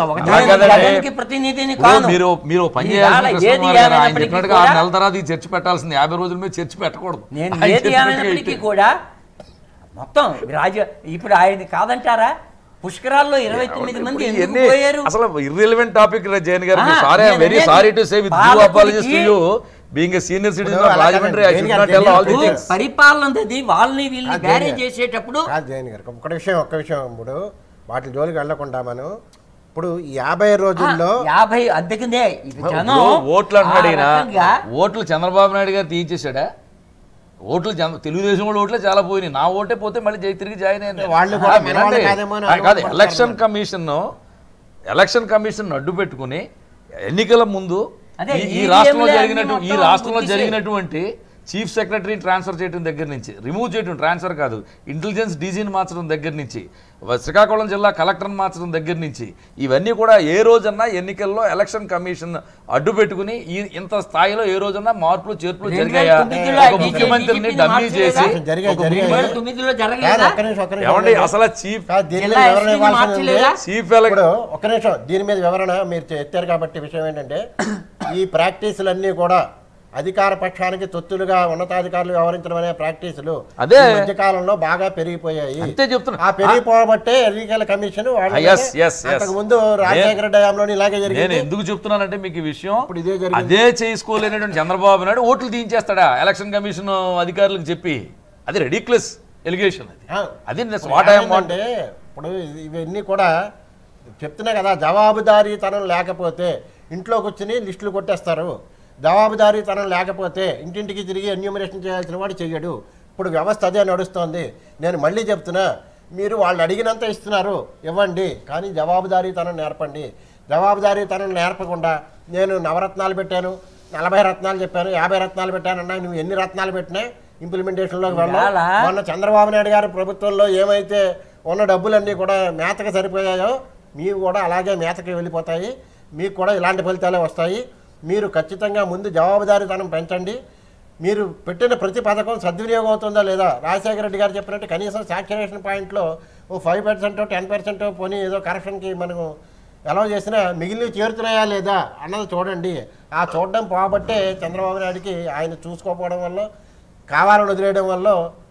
ప్రతినిధిని మీరు మీరు పని చేయాల్సిన ఆయన చెప్పినట్టుగా ఆరు నెలల తర్వాత ఈ చర్చ పెట్టాల్సింది. యాభై రోజుల మీద చర్చ పెట్టకూడదు. కూడా మొత్తం రాజ ఇప్పుడు ఆయన కాదంటారా? పుష్కరాల్లో ఇరవై తొమ్మిది మంది ఎందుకు పోయారు? అసలు ఇర్రెలవెంట్ టాపిక్ జైన్ గారు. ఆ, సారీ, ఐ యామ్ వెరీ నేను sorry to say with due apologies to you being a senior citizen of Rajahmundry, I should not tell all the things. పరిపాలనది వాళ్ళని వీళ్ళని బ్యారేజ్ చేసేటప్పుడు కాదు జైన్ గారు, ఒక్క విషయం ఒక్క విషయం ఇప్పుడు వాటి జోలికి వెళ్ళకుండా మనం ఇప్పుడు యాభై రోజుల్లో యాభై అందుకనే ఇది జనం ఓట్లు అంటున్నాడు ఈయన. ఆ రకంగా ఓట్లు చంద్రబాబు నాయుడు గారు తీయించేశాడా? ఓట్లు చంద్ర- తెలుగుదేశం కూడా ఓట్లే చాలా పోయినాయి. నా ఓటే పోతే మళ్ళీ జై తిరిగి జాయిన్ అయింది. వాళ్ళు కూడా మన వాళ్ళు కాదేమో అని కాదు, అనుకుంటున్నారు. ఎలక్షన్ కమిషన్ ఎలక్షన్ కమిషన్ అడ్డు పెట్టుకుని ఎన్నికల ముందు అదే ఈ- ఈ ఈవీఎంలే రాష్ట్రంలో అన్ని జరిగినట్టు ఈ మొత్తం రాష్ట్రంలో గుర్తించే- జరిగినటువంటి చీఫ్ సెక్రటరీని ట్రాన్స్ఫర్ చేయడం దగ్గర నుంచి, రిమూవ్ చేయడం, ట్రాన్స్ఫర్ కాదు, ఇంటెలిజెన్స్ డీజీని మార్చడం దగ్గర నుంచి, శ్రీకాకుళం జిల్లా కలెక్టర్ని మార్చడం దగ్గర నుంచి, ఇవన్నీ కూడా ఏ రోజన్నా ఎన్నికల్లో ఎలక్షన్ కమిషన్ అడ్డు పెట్టుకుని ఈ ఇంత స్థాయిలో ఏ రోజన్నా మార్పులు చేర్పులు రెండు వేల జరిగాయా? తొమ్మిదిలో ఒక ముఖ్యమంత్రిని డీజీపీని డమ్మీ మార్చలేదా? చేసి జరిగాయి, ఒక జరిగాయి. ముఖ్యమంత్రి- రెండు వేల తొమ్మిదిలో కాదు, జరగలేదా? ఒక్క నిమిషం, ఒక్క నిమిషం ఏమండి ఉండండి. అసలు చీఫ్ కాదు, దీని మీద జిల్లా వివరణ ఎస్పీని ఇవ్వాల్సి ఉంది. మార్చలేదా? చీఫ్ ఎలక్ ఇప్పుడు ఒక్క నిమిషం దీని మీద వివరణ మీరు ఎత్తారు కాబట్టి విషయం ఏంటంటే ఈ ప్రాక్టీసులన్నీ కూడా అధికార పక్షానికి తొత్తులుగా ఉన్నతాధికారులు వ్యవహరించడం అనే ప్రాక్టీసులు అదే. ఈ మధ్య కాలంలో బాగా పెరిగిపోయాయి. అంతే చెప్తున్నా. ఆ పెరిగిపోబట్టే ఎన్నికల commission Ah, yes, yes, yes. అంతకు ముందు రాజశేఖర రెడ్డి హయాంలోని ఇలాగే నేను జరిగింది. ఎందుకు చెప్తున్నానంటే మీకు ఈ విషయం ఇప్పుడు ఇదే జరిగింది. అదే చేసుకోలేనటువంటి చంద్రబాబు నాయుడు ఓట్లు తీయించేస్తాడా ఎలక్షన్ కమిషన్ అధికారులకు చెప్పి? అది రెడిక్యులస్ ఎలిగేషన్. అది ఆ, అది వాట్ ఐ వాంట్. అంటే ఇప్పుడు ఇవన్నీ కూడా చెప్తున్నా కదా, జవాబుదారీతనం లేకపోతే ఇంట్లోకి వచ్చి లిస్టులు కొట్టేస్తారు. జవాబుదారీతనం లేకపోతే ఇంటింటికి తిరిగి ఎన్యూమరేషన్ చేయాల్సిన వాడు చెయ్యడు. ఇప్పుడు వ్యవస్థ అదే నడుస్తోంది. నేను మళ్ళీ చెప్తున్నా, మీరు వాళ్ళు అడిగినంత ఇస్తున్నారు, ఇవ్వండి, కానీ జవాబుదారీతనం నేర్పండి. జవాబుదారీతనం నేర్పకుండా నేను నవరత్నాలు పెట్టాను, నలభై రత్నాలు చెప్పాను, యాభై రత్నాలు పెట్టానన్నా నువ్వు ఎన్ని రత్నాలు పెట్టినా ఇంప్లిమెంటేషన్లోకి వెళ్ళాలి. ఇవాళ- మొన్న చంద్రబాబు నాయుడు గారి ప్రభుత్వంలో ఏమైతే ఉన్న డబ్బులన్నీ కూడా మేతకు సరిపోయాయో మీకు కూడా అలాగే మేతకి వెళ్ళిపోతాయి. మీకు కూడా ఇలాంటి ఫలితాలే వస్తాయి. మీరు ఖచ్చితంగా ముందు జవాబుదారీతనం పెంచండి. మీరు పెట్టిన ప్రతి పథకం సద్వినియోగం అవుతుందా లేదా? రాజశేఖర రెడ్డి గారు చెప్పినట్టు కనీసం సాక్చురేషన్ పాయింట్లో ఓ ఫైవ్ పర్సెంట్ టెన్ పర్సెంట్ పోనీ ఏదో కరప్షన్కి మనం ఎలా చేసినా మిగిలినవి చేరుతున్నాయా లేదా అన్నది చూడండి. ఆ చూడడం పోబట్టే చంద్రబాబు నాయుడికి ఆయన చూసుకోకపోవడం వల్ల, కావాలని వదిలేయడం వల్ల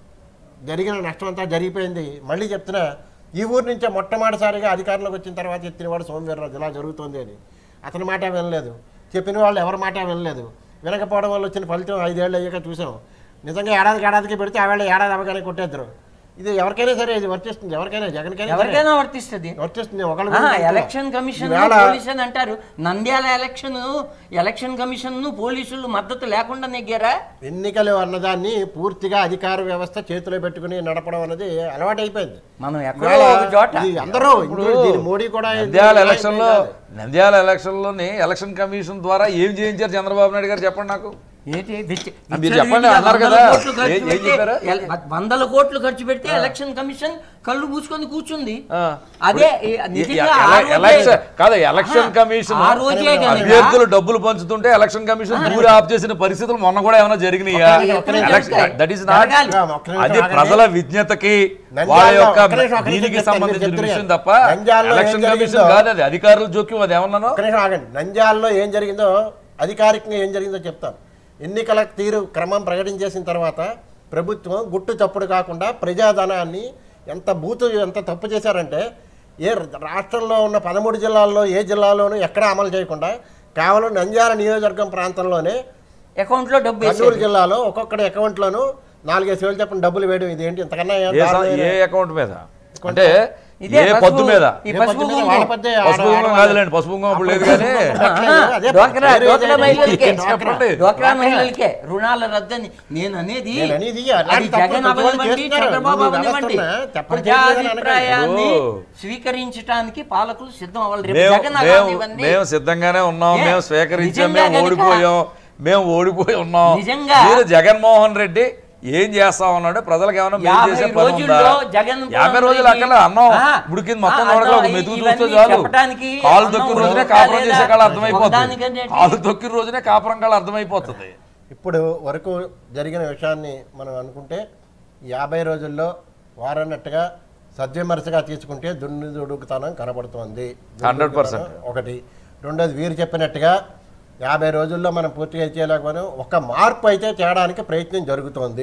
జరిగిన నష్టం అంతా జరిగిపోయింది. మళ్ళీ చెప్తున్నా, ఈ ఊరి నుంచే మొట్టమొదటిసారిగా అధికారంలోకి వచ్చిన తర్వాత ఎత్తినవాడు సోమవీర్రాజు ఇలా జరుగుతుంది అని. అతని మాట వినలేదు, చెప్పిన వాళ్ళు ఎవరి మాట వినలేదు. వినకపోవడం వల్ల వచ్చిన ఫలితం ఐదేళ్ళు అయ్యాక చూసాం. నిజంగా ఏడాదికి ఏడాదికి పెడితే ఆవేళ ఏడాది అవగానే కొట్టేద్దరు. ఇది ఎవరికైనా సరే ఇది వర్తిస్తుంది, ఎవరికైనా జగన్కైనా సరే ఎవరికైనా వర్తిస్తుంది. వర్తిస్తుంది. ఆ, ఒకళ్ళు ఎలక్షన్ కమిషన్ పోలీసులు అంటారు, నంద్యాల ఎలక్షన్ ఎలక్షన్ కమిషన్ పోలీసులు మద్దతు లేకుండా నెగ్గారా? ఎన్నికలు అన్నదాన్ని పూర్తిగా అధికార వ్యవస్థ చేతిలో పెట్టుకుని నడపడం అన్నది అలవాటు అయిపోయింది. మనం ఎక్కడో ఒక చోట ఇది అందరూ ఇప్పుడు దీని మోడీ కూడా నంద్యాల ఎలక్షన్ లో నంద్యాల ఎలక్షన్ లోని ఎలక్షన్ కమిషన్ ద్వారా ఏం చేయించారు చంద్రబాబు నాయుడు గారు చెప్పండి నాకు. ఏంటి విచ్చ- మీరు విచ్చలవిడిగా చెప్పండి, అన్నారు వందల కదా. కోట్లు ఖర్చు ఏం- ఏం పెడితే చెప్పారు? ఎల- వందల కోట్లు ఖర్చు పెడితే ఎలక్షన్ కమిషన్ కళ్ళు మూసుకొని కూర్చుంది. ఆ. అదే ఈ- ఎ- నిజంగా ఎ- ఆ రోజే- ఎలక్షన్ కాదు, ఎలక్షన్ ఆహా, కమిషన్ ఆ రోజే గనుక అభ్యర్థులు డబ్బులు పంచుతుంటే ఎలక్షన్ కమిషన్ దూరం ఆఫ్ చేసిన పరిస్థితులు మొన్న కూడా ఏమైనా జరిగినాయా? ఒక్క నిమిషం దట్ ఈస్ నాట్. జరగాలి. ఒక్క నిమిషం అది ఆగండి. ప్రజల విజ్ఞతకి వాళ్ళ నంద్యాలలో యొక్క ఒక్క నిమిషం, ఒక్క నిమిషం దీనికి చెప్తాను, సంబంధించిన చెప్తాను. విషయం తప్ప నంద్యాలలో ఏం ఎలక్షన్ కమిషన్ జరిగిందో- కాదు, అది అధికారుల జోక్యం. అది ఏమన్నాను ఒక్క నిమిషం ఆగండి. నంద్యాలలో ఏం జరిగిందో అధికారికంగా ఏం జరిగిందో చెప్తాను. ఎన్నికల తీరు క్రమం ప్రకటించేసిన తర్వాత ప్రభుత్వం గుట్టు చప్పుడు కాకుండా ప్రజాధనాన్ని ఎంత బూతు ఎంత తప్పు చేశారంటే, ఏ రాష్ట్రంలో ఉన్న పదమూడు జిల్లాల్లో ఏ జిల్లాలోనూ ఎక్కడా అమలు చేయకుండా కేవలం నంద్యాల నియోజకవర్గం ప్రాంతంలోనే అకౌంట్ లో డబ్బు కర్నూలు వేసేది. జిల్లాలో ఒక్కొక్కటి అకౌంట్లోనూ నాలుగైదు వేలు చెప్పిన డబ్బులు వేయడం. ఇది ఏంటి ఇంతకన్నా ఏం ఏ స- దారుణమైన- ఏ అకౌంట్ మీద అంటే ఇదే ఏ పసుపు- పద్దు మీద ఈ ఏ పసుపు పద్దు మీద కుంకుమ. వాళ్ళ పద్దే, పసుపు కుంకుమ ఆడ- కాదులేండి, పసుపు కుంకుమ అప్పుడు లేదు కానీ అదే డ్వాక్రా వేరే డ్వాక్రా ఏదైనా మహిళలకే చెప్పండి. డ్వాక్రా మహిళలకే రుణాల రద్దని నేను అనేది నేను అనేది అది అలాంటి జగన్ తప్పులు ప్రతి వాళ్ళు అవనివ్వండి, చేస్తున్నారు. చంద్రబాబు నువ్వు అవనివ్వండి, వ్యవస్థ చెప్పండి, చేయలేదని అనకండి. ప్రజాభిప్రాయాన్ని ఓ. స్వీకరించడానికి పాలకులు సిద్ధం అవ్వాలి. రేపు మేము జగన్ మేము అవనివ్వండి. మేము సిద్ధంగానే ఉన్నాం, ఏ, మేము స్వీకరించాం, నిజంగా మేము గనుక- ఓడిపోయాం, మేము ఓడిపోయి ఉన్నాం. నిజంగా మీరు జగన్మోహన్ రెడ్డి ఏం చేస్తా ఉన్నాడు, ప్రజలకు ఏమైనా మేలు యాభై చేసే పని ఉందా? రోజుల్లో జగన్ యాభై రోజులు అక్కడ అన్నం ఆ, ఉడికింది మొత్తం ఆ, నోడలో ఒక అన్నం మెతుకు ఇవన్నీ చూస్తే చాలు. చెప్పడానికి కాలు అన్నం తొక్కిన రోజునే ఉడుకుతా కాపురం లేదా? చేసే కాళ్ళు అర్థమైపోతుంది. ఒకదానికంటే కాలు తొక్కిన రోజునే కాపురం కాళ్ళు అర్థమైపోతుంది. ఇప్పుడు వరకు జరిగిన విషయాన్ని మనం అనుకుంటే యాభై రోజుల్లో వారన్నట్టుగా సద్విమర్శగా తీసుకుంటే దున్నుదుడుకుతనం కనబడుతోంది. Hundred percent. ఒకటి. రెండోది వీరు చెప్పినట్టుగా యాభై రోజుల్లో మనం పూర్తిగా చేయలేకపోయినా ఒక మార్పు అయితే చేయడానికి ప్రయత్నం జరుగుతోంది.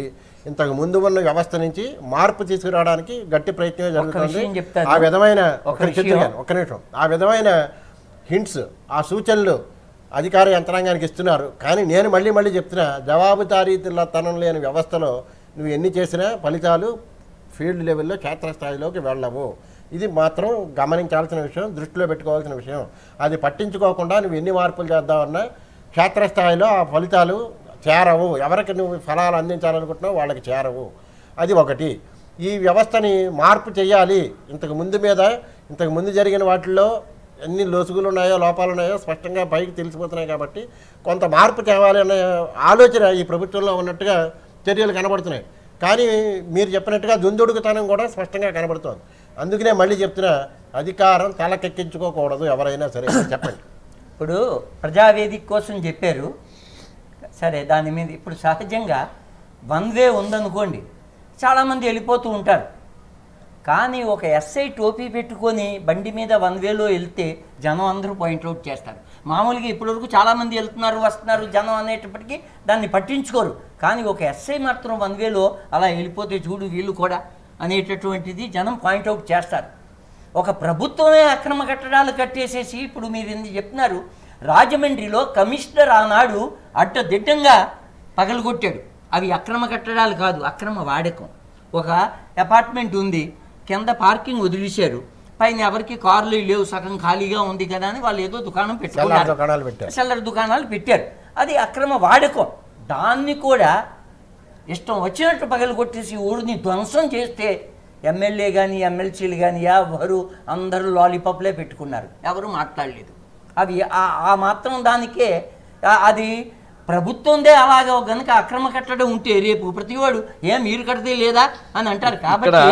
ఇంతకు ముందు ఉన్న వ్యవస్థ నుంచి మార్పు తీసుకురావడానికి గట్టి ప్రయత్నమే జరుగుతుంది. విషయం చెప్తాను. ఆ విధమైన ఒక ఒక విషయం. ఒక్క నిమిషం ఆ విధమైన హింట్స్ ఆ సూచనలు అధికార యంత్రాంగానికి ఇస్తున్నారు. కానీ నేను మళ్ళీ మళ్ళీ చెప్తున్నా, జవాబుదారీతనం లేని వ్యవస్థలో నువ్వు ఎన్ని చేసినా ఫలితాలు ఫీల్డ్ లెవెల్లో క్షేత్రస్థాయిలోకి వెళ్ళవు. ఇది మాత్రం గమనించాల్సిన విషయం, దృష్టిలో పెట్టుకోవాల్సిన విషయం. అది పట్టించుకోకుండా నువ్వు ఎన్ని మార్పులు చేద్దామన్నా క్షేత్రస్థాయిలో ఆ ఫలితాలు చేరవు. ఎవరికి నువ్వు ఫలాలు అందించాలనుకుంటున్నావు వాళ్ళకి చేరవు. అది ఒకటి. ఈ వ్యవస్థని మార్పు చేయాలి. ఇంతకు ముందు మీద ఇంతకు ముందు జరిగిన వాటిల్లో ఎన్ని లొసుగులు ఉన్నాయో లోపాలు ఉన్నాయో స్పష్టంగా పైకి తెలిసిపోతున్నాయి. కాబట్టి కొంత మార్పు తేవాలి అనే ఆలోచన ఈ ప్రభుత్వంలో ఉన్నట్టుగా చర్యలు కనబడుతున్నాయి. కానీ మీరు చెప్పినట్టుగా దుందుడుకుతనం కూడా స్పష్టంగా కనబడుతోంది. అందుకనే మళ్ళీ చెప్తున్నా, అధికారం తలకెక్కించుకోకూడదు ఎవరైనా సరే. చెప్పండి. ఇప్పుడు ప్రజావేదిక కోసం చెప్పారు సరే, దాని మీద ఇప్పుడు సహజంగా వన్ వే ఉందనుకోండి, చాలామంది వెళ్ళిపోతూ ఉంటారు. కానీ ఒక ఎస్ఐ టోపీ పెట్టుకొని బండి మీద వన్ వేలో వెళ్తే జనం అందరూ పాయింట్అవుట్ చేస్తారు. మామూలుగా ఇప్పటివరకు చాలామంది వెళ్తున్నారు వస్తున్నారు జనం అనేటప్పటికీ దాన్ని పట్టించుకోరు. కానీ ఒక ఎస్ఐ మాత్రం వన్ వేలో అలా వెళ్ళిపోతే చూడు వీళ్ళు కూడా అనేటటువంటిది జనం పాయింట్అవుట్ చేస్తారు. ఒక ప్రభుత్వమే అక్రమ కట్టడాలు కట్టేసేసి ఇప్పుడు మీరు ఎందుకు చెప్తున్నారు, రాజమండ్రిలో కమిషనర్ ఆనాడు అడ్డదిడ్డంగా పగలగొట్టాడు. అవి అక్రమ కట్టడాలు కాదు, అక్రమ వాడకం. ఒక అపార్ట్మెంట్ ఉంది, కింద పార్కింగ్ వదిలేశారు, పైన ఎవరికి కార్లు లేవు, సగం ఖాళీగా ఉంది కదా అని వాళ్ళు ఏదో దుకాణం పెట్టుకున్నారు, సెల్లర్ దుకాణాలు పెట్టారు. అది అక్రమ వాడకం. దాన్ని కూడా ఇష్టం వచ్చినట్టు పగలు కొట్టేసి ఊరిని ధ్వంసం చేస్తే ఎమ్మెల్యే కానీ ఎమ్మెల్సీలు కానీ ఎవరు అందరూ లాలీపాప్లే పెట్టుకున్నారు, ఎవరు మాట్లాడలేదు. అవి ఆ మాత్రం దానికే అది ప్రభుత్వందే అలాగా కనుక అక్రమ కట్టడం ఉంటే రేపు ప్రతివాడు ఏ మీరు కడితే లేదా అని అంటారు. కాబట్టి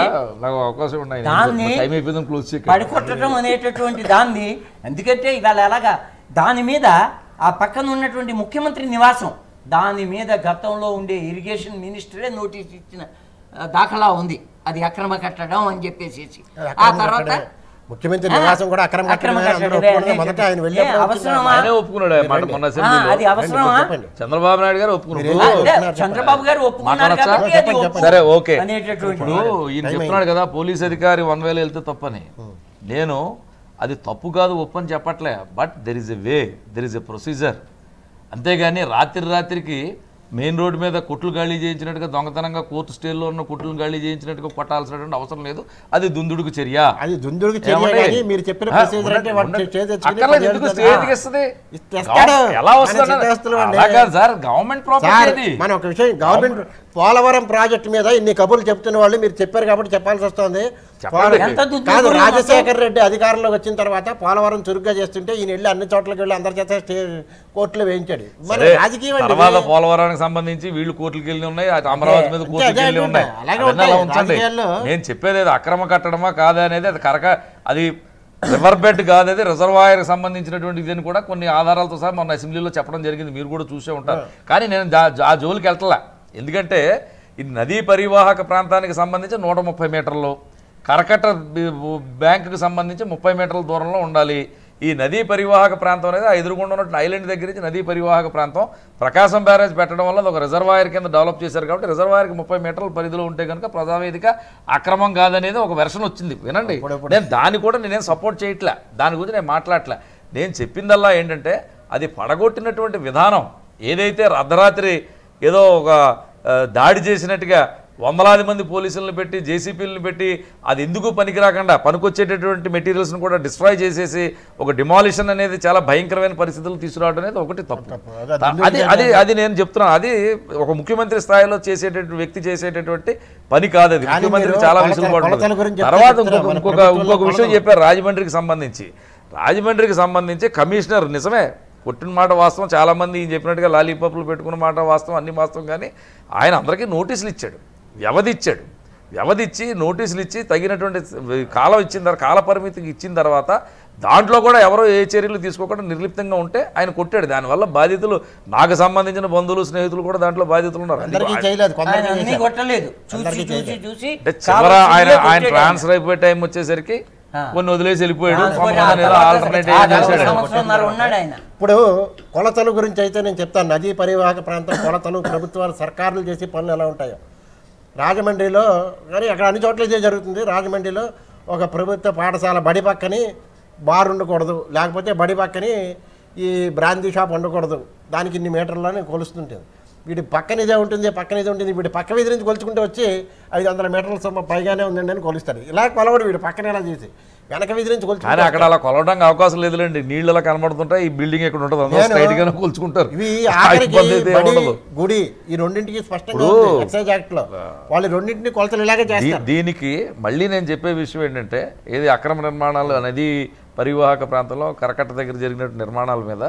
దాన్ని పడికొట్టడం అనేటటువంటి దాన్ని, ఎందుకంటే ఇవాళ ఎలాగా దాని మీద ఆ పక్కన ఉన్నటువంటి ముఖ్యమంత్రి నివాసం దాని మీద గతంలో ఉండే ఇరిగేషన్ మినిస్టరే నోటీస్ ఇచ్చిన దాఖలా ఉంది, అది అక్రమ కట్టడం అని చెప్పేసి. ఆ తర్వాత ముఖ్యమంత్రి నివాసం కూడా అక్రమ కట్టడమే. చంద్రబాబు నాయుడు గారు ఒప్పుకున్నారు, చంద్రబాబు గారు ఒప్పుకున్నారు. సరే ఓకే. ఇప్పుడు ఈయన చెప్తున్నాడు కదా పోలీస్ అధికారి వన్ వేలో వెళ్తే తప్పని. నేను అది తప్పు కాదు ఒప్పు అని చెప్పట్లే, but there is a way, there is a procedure. అంతేగాని రాత్రి రాత్రికి మెయిన్ రోడ్డు మీద కొట్లు గాళీ చేయించినట్టుగా దొంగతనంగా కోర్టు స్టేల్లో ఉన్న కొట్లు గాళీ చేయించినట్టుగా కొట్టాల్సినటువంటి అవసరం లేదు. అది దుందుడుకు చర్య. అది దుందుడుకు చర్య. మీరు చెప్పిన ప్రొసీజర్ అంటే ఎలా వస్తుంది సార్? Government property. మన ఒక విషయం, గవర్నమెంట్ పోలవరం ప్రాజెక్టు మీద ఇన్ని కబుర్లు చెప్తున్న వాళ్ళు మీరు చెప్పారు కాబట్టి చెప్పాల్సి వస్తుంది. కాదు, రాజశేఖర్ రెడ్డి అధికారంలోకి వచ్చిన తర్వాత పోలవరం చురుగ్గా చేస్తుంటే ఈయన వెళ్ళి అన్ని చోట్లకి వెళ్ళి అందరి చేత కోర్టులో వేయించాడు. మన రాజకీయం పోలవరానికి సంబంధించి వీళ్ళు కోర్టులకు వెళ్ళి ఉన్నాయి, అమరావతి మీద కోర్టులకు వెళ్ళి ఉన్నాయి. నేను చెప్పేది అక్రమ కట్టడమా కాదా అనేది అది కరక, అది రివర్ బెడ్ కాదు, అది రిజర్వాయర్కి సంబంధించినటువంటి ఇదని కూడా కొన్ని ఆధారాలతో సహా మొన్న అసెంబ్లీలో చెప్పడం జరిగింది, మీరు కూడా చూసే ఉంటారు. కానీ నేను ఆ జోలికి వెళ్తలే. ఎందుకంటే ఇది నదీ పరివాహక ప్రాంతానికి సంబంధించి నూట ముప్పై మీటర్లు, కరకట్ట బ్యాంకుకి సంబంధించి ముప్పై మీటర్ల దూరంలో ఉండాలి. ఈ నదీ పరివాహక ప్రాంతం అనేది ఆ ఎదురుగుండా ఉన్నటువంటి ఐలాండ్ దగ్గర నుంచి నదీ పరివాహక ప్రాంతం ప్రకాశం బ్యారేజ్ పెట్టడం వల్ల ఒక రిజర్వాయర్ కింద డెవలప్ చేశారు. కాబట్టి రిజర్వాయర్కి ముప్పై మీటర్ల పరిధిలో ఉంటే కనుక ప్రజావేదిక అక్రమం కాదనేది ఒక వెర్షన్ వచ్చింది. వినండి, నేను దాన్ని కూడా నేనేం సపోర్ట్ చేయట్లే, దాని గురించి నేను మాట్లాడలే. నేను చెప్పిందల్లా ఏంటంటే అది పడగొట్టినటువంటి విధానం ఏదైతే అర్ధరాత్రి ఏదో ఒక దాడి చేసినట్టుగా వందలాది మంది పోలీసులను పెట్టి జేసీపీలను పెట్టి అది ఎందుకు పనికి రాకుండా పనికొచ్చేటటువంటి మెటీరియల్స్ను కూడా డిస్ట్రాయ్ చేసేసి ఒక డిమాలిషన్ అనేది చాలా భయంకరమైన పరిస్థితులు తీసుకురావడం అనేది ఒకటి తప్పు. అది అది అది నేను చెప్తున్నాను, అది ఒక ముఖ్యమంత్రి స్థాయిలో చేసేటటువంటి వ్యక్తి చేసేటటువంటి పని కాదు. అది ముఖ్యమంత్రికి చాలా వెసులుబాటు ఉంటుంది. తర్వాత ఇంకొక ఇంకొక ఇంకొక విషయం చెప్పారు రాజమండ్రికి సంబంధించి. రాజమండ్రికి సంబంధించి కమిషనర్ నిజమే కొట్టిన మాట వాస్తవం, చాలామంది ఈయన చెప్పినట్టుగా లాలీపాప్లు పెట్టుకున్న మాట వాస్తవం, అన్ని వాస్తవం. కానీ ఆయన అందరికీ నోటీసులు ఇచ్చాడు, వ్యవధి ఇచ్చాడు. వ్యవధి ఇచ్చి నోటీసులు ఇచ్చి తగినటువంటి కాలం ఇచ్చిన తర్వాత కాల పరిమితికి ఇచ్చిన తర్వాత దాంట్లో కూడా ఎవరో ఏ చర్యలు తీసుకోకుండా నిర్లిప్తంగా ఉంటే ఆయన కొట్టాడు. దానివల్ల బాధితులు నాకు సంబంధించిన బంధువులు స్నేహితులు కూడా దాంట్లో బాధితులు ఉన్నారు. చివర ఆయన ఆయన ట్రాన్స్ఫర్ అయిపోయే టైం వచ్చేసరికి కొన్ని వదిలేసి వెళ్ళిపోయాడు. ఇప్పుడు కొలతల గురించి అయితే నేను చెప్తాను. నదీ పరివాహక ప్రాంతం కొలతలు ప్రభుత్వాలు సర్కారులు చేసే పనులు ఎలా ఉంటాయో రాజమండ్రిలో కానీ అక్కడ అన్ని చోట్ల ఇదే జరుగుతుంది. రాజమండ్రిలో ఒక ప్రభుత్వ పాఠశాల బడి పక్కని బార్ ఉండకూడదు, లేకపోతే బడి పక్కని ఈ బ్రాందీ షాప్ ఉండకూడదు, దానికి ఇన్ని మీటర్లని కొలుస్తుంటుంది. వీడి పక్కన ఇదే ఉంటుంది, పక్కన ఇదే ఉంటుంది. వీడి పక్క వీధి నుంచి కొలుచుకుంటే వచ్చి ఐదు వందల మీటర్ల సొమ్మ పైగానే ఉందండి అని కొలుస్తాడు. ఇలా కొలవడు వీడు పక్కన ఇలా చేసి వెనక వీధి నుంచి కొలుచుకుంటే. కానీ అక్కడ అలా కొలవడానికి అవకాశం లేదులేండి, నీళ్ళు అలా కనబడుతుంటాయి, ఈ బిల్డింగ్ ఎక్కడ ఉంటుంది అందరూ స్ట్రైట్ గానే కొలుచుకుంటారు. ఇవి ఆఖరికి బడి గుడి ఈ రెండింటికి స్పష్టంగా ఎక్సైజ్ యాక్ట్ లో వాళ్ళు రెండింటిని కొలతలు ఇలాగే చేస్తారు. దీనికి మళ్ళీ నేను చెప్పే విషయం ఏంటంటే, ఏది అక్రమ నిర్మాణాలు నదీ పరివాహక ప్రాంతంలో కరకట్ట దగ్గర జరిగిన నిర్మాణాల మీద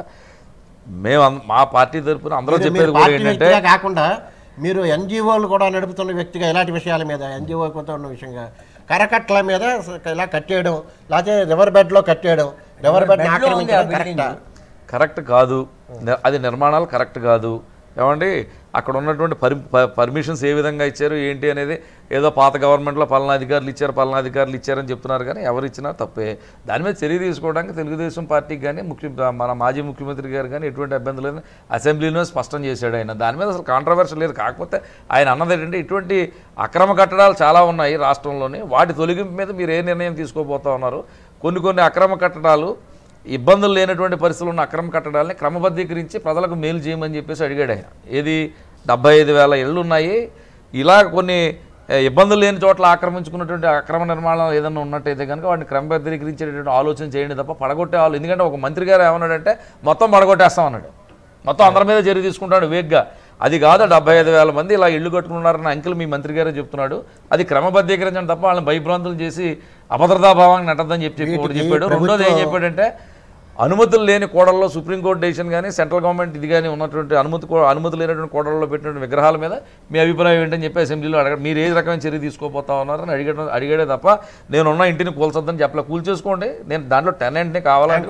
మేము మా పార్టీ తరఫున అందరూ చెప్పేది కూడా ఏంటంటే, కాకుండా మీరు ఎన్జిఓలు కూడా నడుపుతున్న వ్యక్తిగా ఇలాంటి విషయాల మీద ఎన్జిఓ కొంత ఉన్న విషయంగా కరకట్టల మీద ఇలా కట్టేయడం, లేకపోతే రివర్ బెడ్ లో కట్టేయడం, రివర్ బెడ్ ఆక్రమించడం కరెక్ట్ కాదు. అది నిర్మాణాలు కరెక్ట్ కాదు. ఏమండి అక్కడ ఉన్నటువంటి పరి పర్మిషన్స్ ఏ విధంగా ఇచ్చారు ఏంటి అనేది ఏదో పాత గవర్నమెంట్లో పలానా అధికారులు ఇచ్చారు పలానా అధికారులు ఇచ్చారని చెప్తున్నారు, కానీ ఎవరు ఇచ్చినా తప్పే. దాని మీద చర్య తీసుకోవడానికి తెలుగుదేశం పార్టీకి కానీ ముఖ్య మన మాజీ ముఖ్యమంత్రి గారు కానీ ఎటువంటి ఇబ్బంది లేదు, అసెంబ్లీలో స్పష్టం చేశాడు ఆయన. దాని మీద అసలు కాంట్రవర్సీ లేదు. కాకపోతే ఆయన అన్నది ఏంటంటే, ఇటువంటి అక్రమ కట్టడాలు చాలా ఉన్నాయి రాష్ట్రంలోని, వాటి తొలగింపు మీద మీరు ఏ నిర్ణయం తీసుకోబోతా ఉన్నారు? కొన్ని కొన్ని అక్రమ కట్టడాలు ఇబ్బందులు లేనటువంటి పరిస్థితులు ఉన్న అక్రమ కట్టడాలని క్రమబద్ధీకరించి ప్రజలకు మేలు చేయమని చెప్పేసి అడిగాడు ఆయన. ఏది డెబ్బై ఐదు వేల ఇళ్ళు ఉన్నాయి, ఇలా కొన్ని ఇబ్బందులు లేని చోట్ల ఆక్రమించుకున్నటువంటి అక్రమ నిర్మాణాలు ఏదైనా ఉన్నట్టయితే కనుక వాటిని క్రమబద్ధీకరించేటటువంటి ఆలోచన చేయండి తప్ప పడగొట్టే వాళ్ళు. ఎందుకంటే ఒక మంత్రి గారు ఏమన్నాడంటే మొత్తం పడగొట్టేస్తామన్నాడు, మొత్తం అందరి మీద చర్య తీసుకుంటాడు వేగ్గా. అది కాదు, డెబ్బై ఐదు వేల మంది ఇలా ఇళ్ళు కట్టుకున్నారన్న అంకెలు మీ మంత్రి గారే చెప్తున్నాడు. అది క్రమబద్ధీకరించడం తప్ప వాళ్ళని భయభ్రాంతులు చేసి అభద్రతాభావాన్ని నట్టద్దని చెప్పి చెప్పి ఒకటి చెప్పాడు. రెండోది ఏం చెప్పాడంటే, అనుమతులు లేని కోడల్లో సుప్రీంకోర్టు డెసిషన్ కానీ సెంట్రల్ గవర్నమెంట్ ఇది కానీ ఉన్నటువంటి అనుమతి అనుమతి లేనటువంటి కోడల్లో పెట్టినటువంటి విగ్రహాల మీద మీ అభిప్రాయం ఏంటని చెప్పి అసెంబ్లీలో అడగడం, మీరు ఏ రకమైన చర్య తీసుకోపోతా ఉన్నారని అడిగడం అడిగాడే తప్ప నేనున్న ఇంటిని కూల్చొద్దని చెప్పలే. కూల్ చేసుకోండి, నేను దాంట్లో టెనెంట్ని కావాలంటే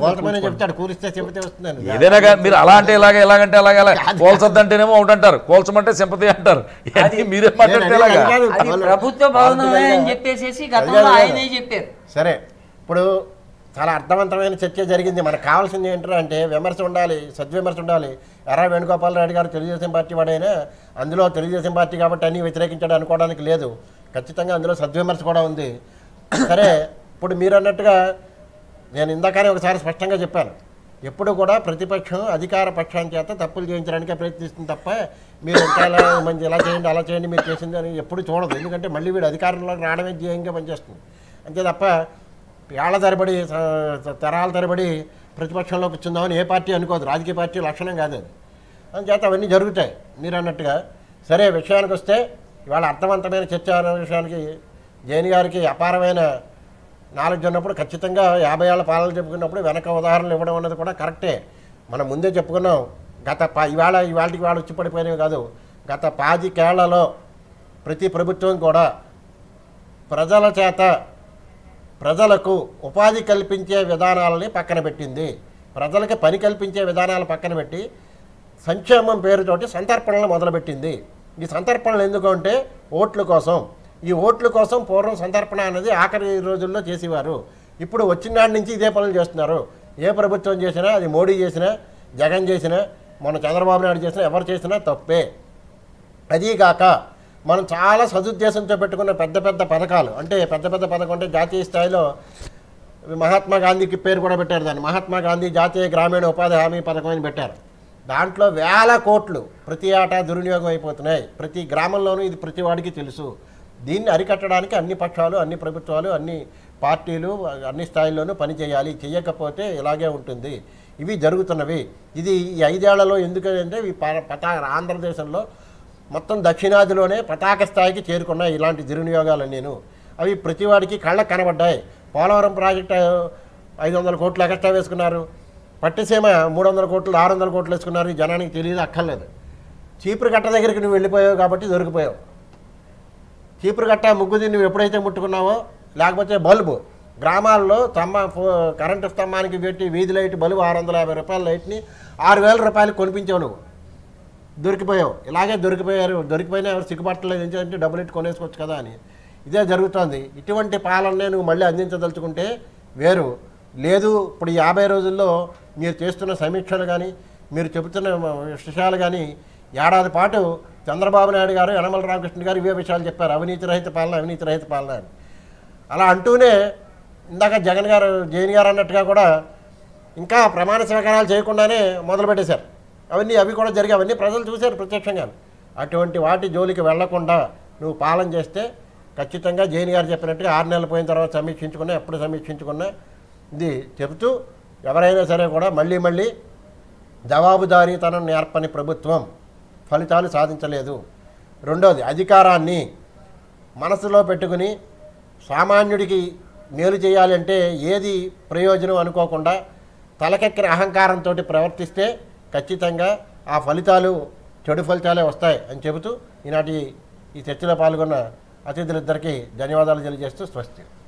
ఏదైనా కానీ మీరు అలా అంటే ఇలాగ ఎలాగంటే అలాగే అలా కూల్చొద్దంటేనేమో ఒకటి అంటారు, కూల్చమంటే సింపతి అంటారు. మీరే మాట్లాడితే ప్రభుత్వ భవనమే అని చెప్పేసి గతంలో ఆయనే చెప్పారు. సరే, ఇప్పుడు చాలా అర్థవంతమైన చర్చ జరిగింది. మనకు కావాల్సింది ఏంటంటే విమర్శ ఉండాలి, సద్విమర్శ ఉండాలి. ఎర్ర వేణుగోపాల్ రెడ్డి గారు తెలుగుదేశం పార్టీ వాడైనా అందులో తెలుగుదేశం పార్టీ కాబట్టి అన్నీ వ్యతిరేకించాడు అనుకోవడానికి లేదు. ఖచ్చితంగా అందులో సద్విమర్శ కూడా ఉంది. సరే, ఇప్పుడు మీరు అన్నట్టుగా నేను ఇందాకనే ఒకసారి స్పష్టంగా చెప్పాను, ఎప్పుడు కూడా ప్రతిపక్షం అధికార పక్షాన్ని చేత తప్పులు చేయించడానికే ప్రయత్నిస్తుంది తప్ప మీరు ఇంకా ఇలా మంచి ఇలా చేయండి అలా చేయండి మీరు చేసింది అని ఎప్పుడు చూడదు. ఎందుకంటే మళ్ళీ వీడు అధికారంలోకి రావడమే ధ్యేయంగా పనిచేస్తుంది అంతే తప్ప ఏళ్ల తరబడి తరాల తరబడి ప్రతిపక్షంలో కూర్చుందామని ఏ పార్టీ అనుకోదు. రాజకీయ పార్టీ లక్షణం కాదు అది. అందుచేత అవన్నీ జరుగుతాయి మీరు అన్నట్టుగా. సరే, విషయానికి వస్తే ఇవాళ అర్థవంతమైన చర్చ అనే విషయానికి జైన్ గారికి అపారమైన నాలెడ్జ్ ఉన్నప్పుడు ఖచ్చితంగా యాభై ఏళ్ళ పాలన చెప్పుకున్నప్పుడు వెనక ఉదాహరణలు ఇవ్వడం అన్నది కూడా కరెక్టే. మనం ముందే చెప్పుకున్నాం, గత పా ఇవాళ ఇవాళకి వాళ్ళు వచ్చి పడిపోయినవి కాదు, గత పాతికేళ్లలో ప్రతి ప్రభుత్వం కూడా ప్రజల చేత ప్రజలకు ఉపాధి కల్పించే విధానాలని పక్కన పెట్టింది. ప్రజలకి పని కల్పించే విధానాలు పక్కన పెట్టి సంక్షేమం పేరుతోటి సంతర్పణలు మొదలుపెట్టింది. ఈ సంతర్పణలు ఎందుకంటే ఓట్ల కోసం. ఈ ఓట్ల కోసం పూర్వం సంతర్పణ అనేది ఆఖరి రోజుల్లో చేసేవారు. ఇప్పుడు వచ్చిన నాటి నుంచి ఇదే పనులు చేస్తున్నారు. ఏ ప్రభుత్వం చేసినా, అది మోడీ చేసినా, జగన్ చేసినా, మన చంద్రబాబు నాయుడు చేసినా, ఎవరు చేసినా తప్పే. అదీగాక మనం చాలా సదుద్దేశంతో పెట్టుకున్న పెద్ద పెద్ద పథకాలు, అంటే పెద్ద పెద్ద పథకం అంటే జాతీయ స్థాయిలో మహాత్మా గాంధీకి పేరు కూడా పెట్టారు. దాన్ని మహాత్మా గాంధీ జాతీయ గ్రామీణ ఉపాధి హామీ పథకం అని పెట్టారు. దాంట్లో వేల కోట్లు ప్రతి ఏటా దుర్వినియోగం అయిపోతున్నాయి. ప్రతి గ్రామంలోనూ ఇది ప్రతి వాడికి తెలుసు. దీన్ని అరికట్టడానికి అన్ని పక్షాలు, అన్ని ప్రభుత్వాలు, అన్ని పార్టీలు అన్ని స్థాయిల్లోనూ పనిచేయాలి. చేయకపోతే ఇలాగే ఉంటుంది. ఇవి జరుగుతున్నవి. ఇది ఈ ఐదేళ్లలో ఎందుకంటే ఈ పతా ఆంధ్రదేశంలో మొత్తం దక్షిణాదిలోనే పతాక స్థాయికి చేరుకున్నాయి ఇలాంటి దుర్వినియోగాలు. నేను అవి ప్రతివాడికి కళ్ళకు కనబడ్డాయి. పోలవరం ప్రాజెక్టు ఐదు వందల కోట్లు ఎక్స్ట్రా వేసుకున్నారు. పట్టిసీమ మూడు వందల కోట్లు ఆరు వందల కోట్లు వేసుకున్నారు. జనానికి తెలియదు, అక్కర్లేదు. చీపురు కట్ట దగ్గరికి నువ్వు వెళ్ళిపోయావు కాబట్టి దొరికిపోయావు. చీపురు కట్ట ముగ్గుది నువ్వు ఎప్పుడైతే ముట్టుకున్నావో, లేకపోతే బల్బు గ్రామాల్లో స్తంభ కరెంటు స్తంభానికి పెట్టి వీధి లైట్ బల్బు ఆరు వందల యాభై రూపాయల లైట్ని ఆరు వేల రూపాయలు కొనిపించావు. నువ్వు దొరికిపోయావు. ఇలాగే దొరికిపోయారు. దొరికిపోయినా ఎవరు సిగ్గుపట్టలేదు, ఎందుకంటే డబ్బులు ఎట్టి కొనేసుకోవచ్చు కదా అని. ఇదే జరుగుతుంది. ఇటువంటి పాలననే నువ్వు మళ్ళీ అందించదలుచుకుంటే వేరు లేదు. ఇప్పుడు యాభై రోజుల్లో మీరు చేస్తున్న సమీక్షలు కానీ, మీరు చెబుతున్న విషయాలు కానీ ఏడాది పాటు చంద్రబాబు నాయుడు గారు యనమల రామకృష్ణ గారు ఇవే విషయాలు చెప్పారు, అవినీతి రహిత పాలన అవినీతి రహిత పాలన అని. అలా అంటూనే ఇందాక జగన్ గారు జైన్ గారు అన్నట్టుగా కూడా ఇంకా ప్రమాణ స్వీకారాలు చేయకుండానే మొదలుపెట్టేశారు. అవన్నీ అవి కూడా జరిగాయి, అవన్నీ ప్రజలు చూశారు ప్రత్యక్షంగా. అటువంటి వాటి జోలికి వెళ్లకుండా నువ్వు పాలన చేస్తే ఖచ్చితంగా జైన్ గారు చెప్పినట్టుగా ఆరు నెలలు పోయిన తర్వాత సమీక్షించుకున్నా, ఎప్పుడు సమీక్షించుకున్నా ఇది చెబుతూ ఎవరైనా సరే కూడా మళ్ళీ మళ్ళీ జవాబుదారీతనం నేర్పని ప్రభుత్వం ఫలితాలు సాధించలేదు. రెండోది, అధికారాన్ని మనసులో పెట్టుకుని సామాన్యుడికి మేలు చేయాలంటే ఏది ప్రయోజనం అనుకోకుండా తలకెక్కిన అహంకారంతో ప్రవర్తిస్తే ఖచ్చితంగా ఆ ఫలితాలు చెడు ఫలితాలే వస్తాయి అని చెబుతూ ఈనాటి ఈ చర్చలో పాల్గొన్న అతిథులిద్దరికీ ధన్యవాదాలు తెలియజేస్తూ స్వస్తి.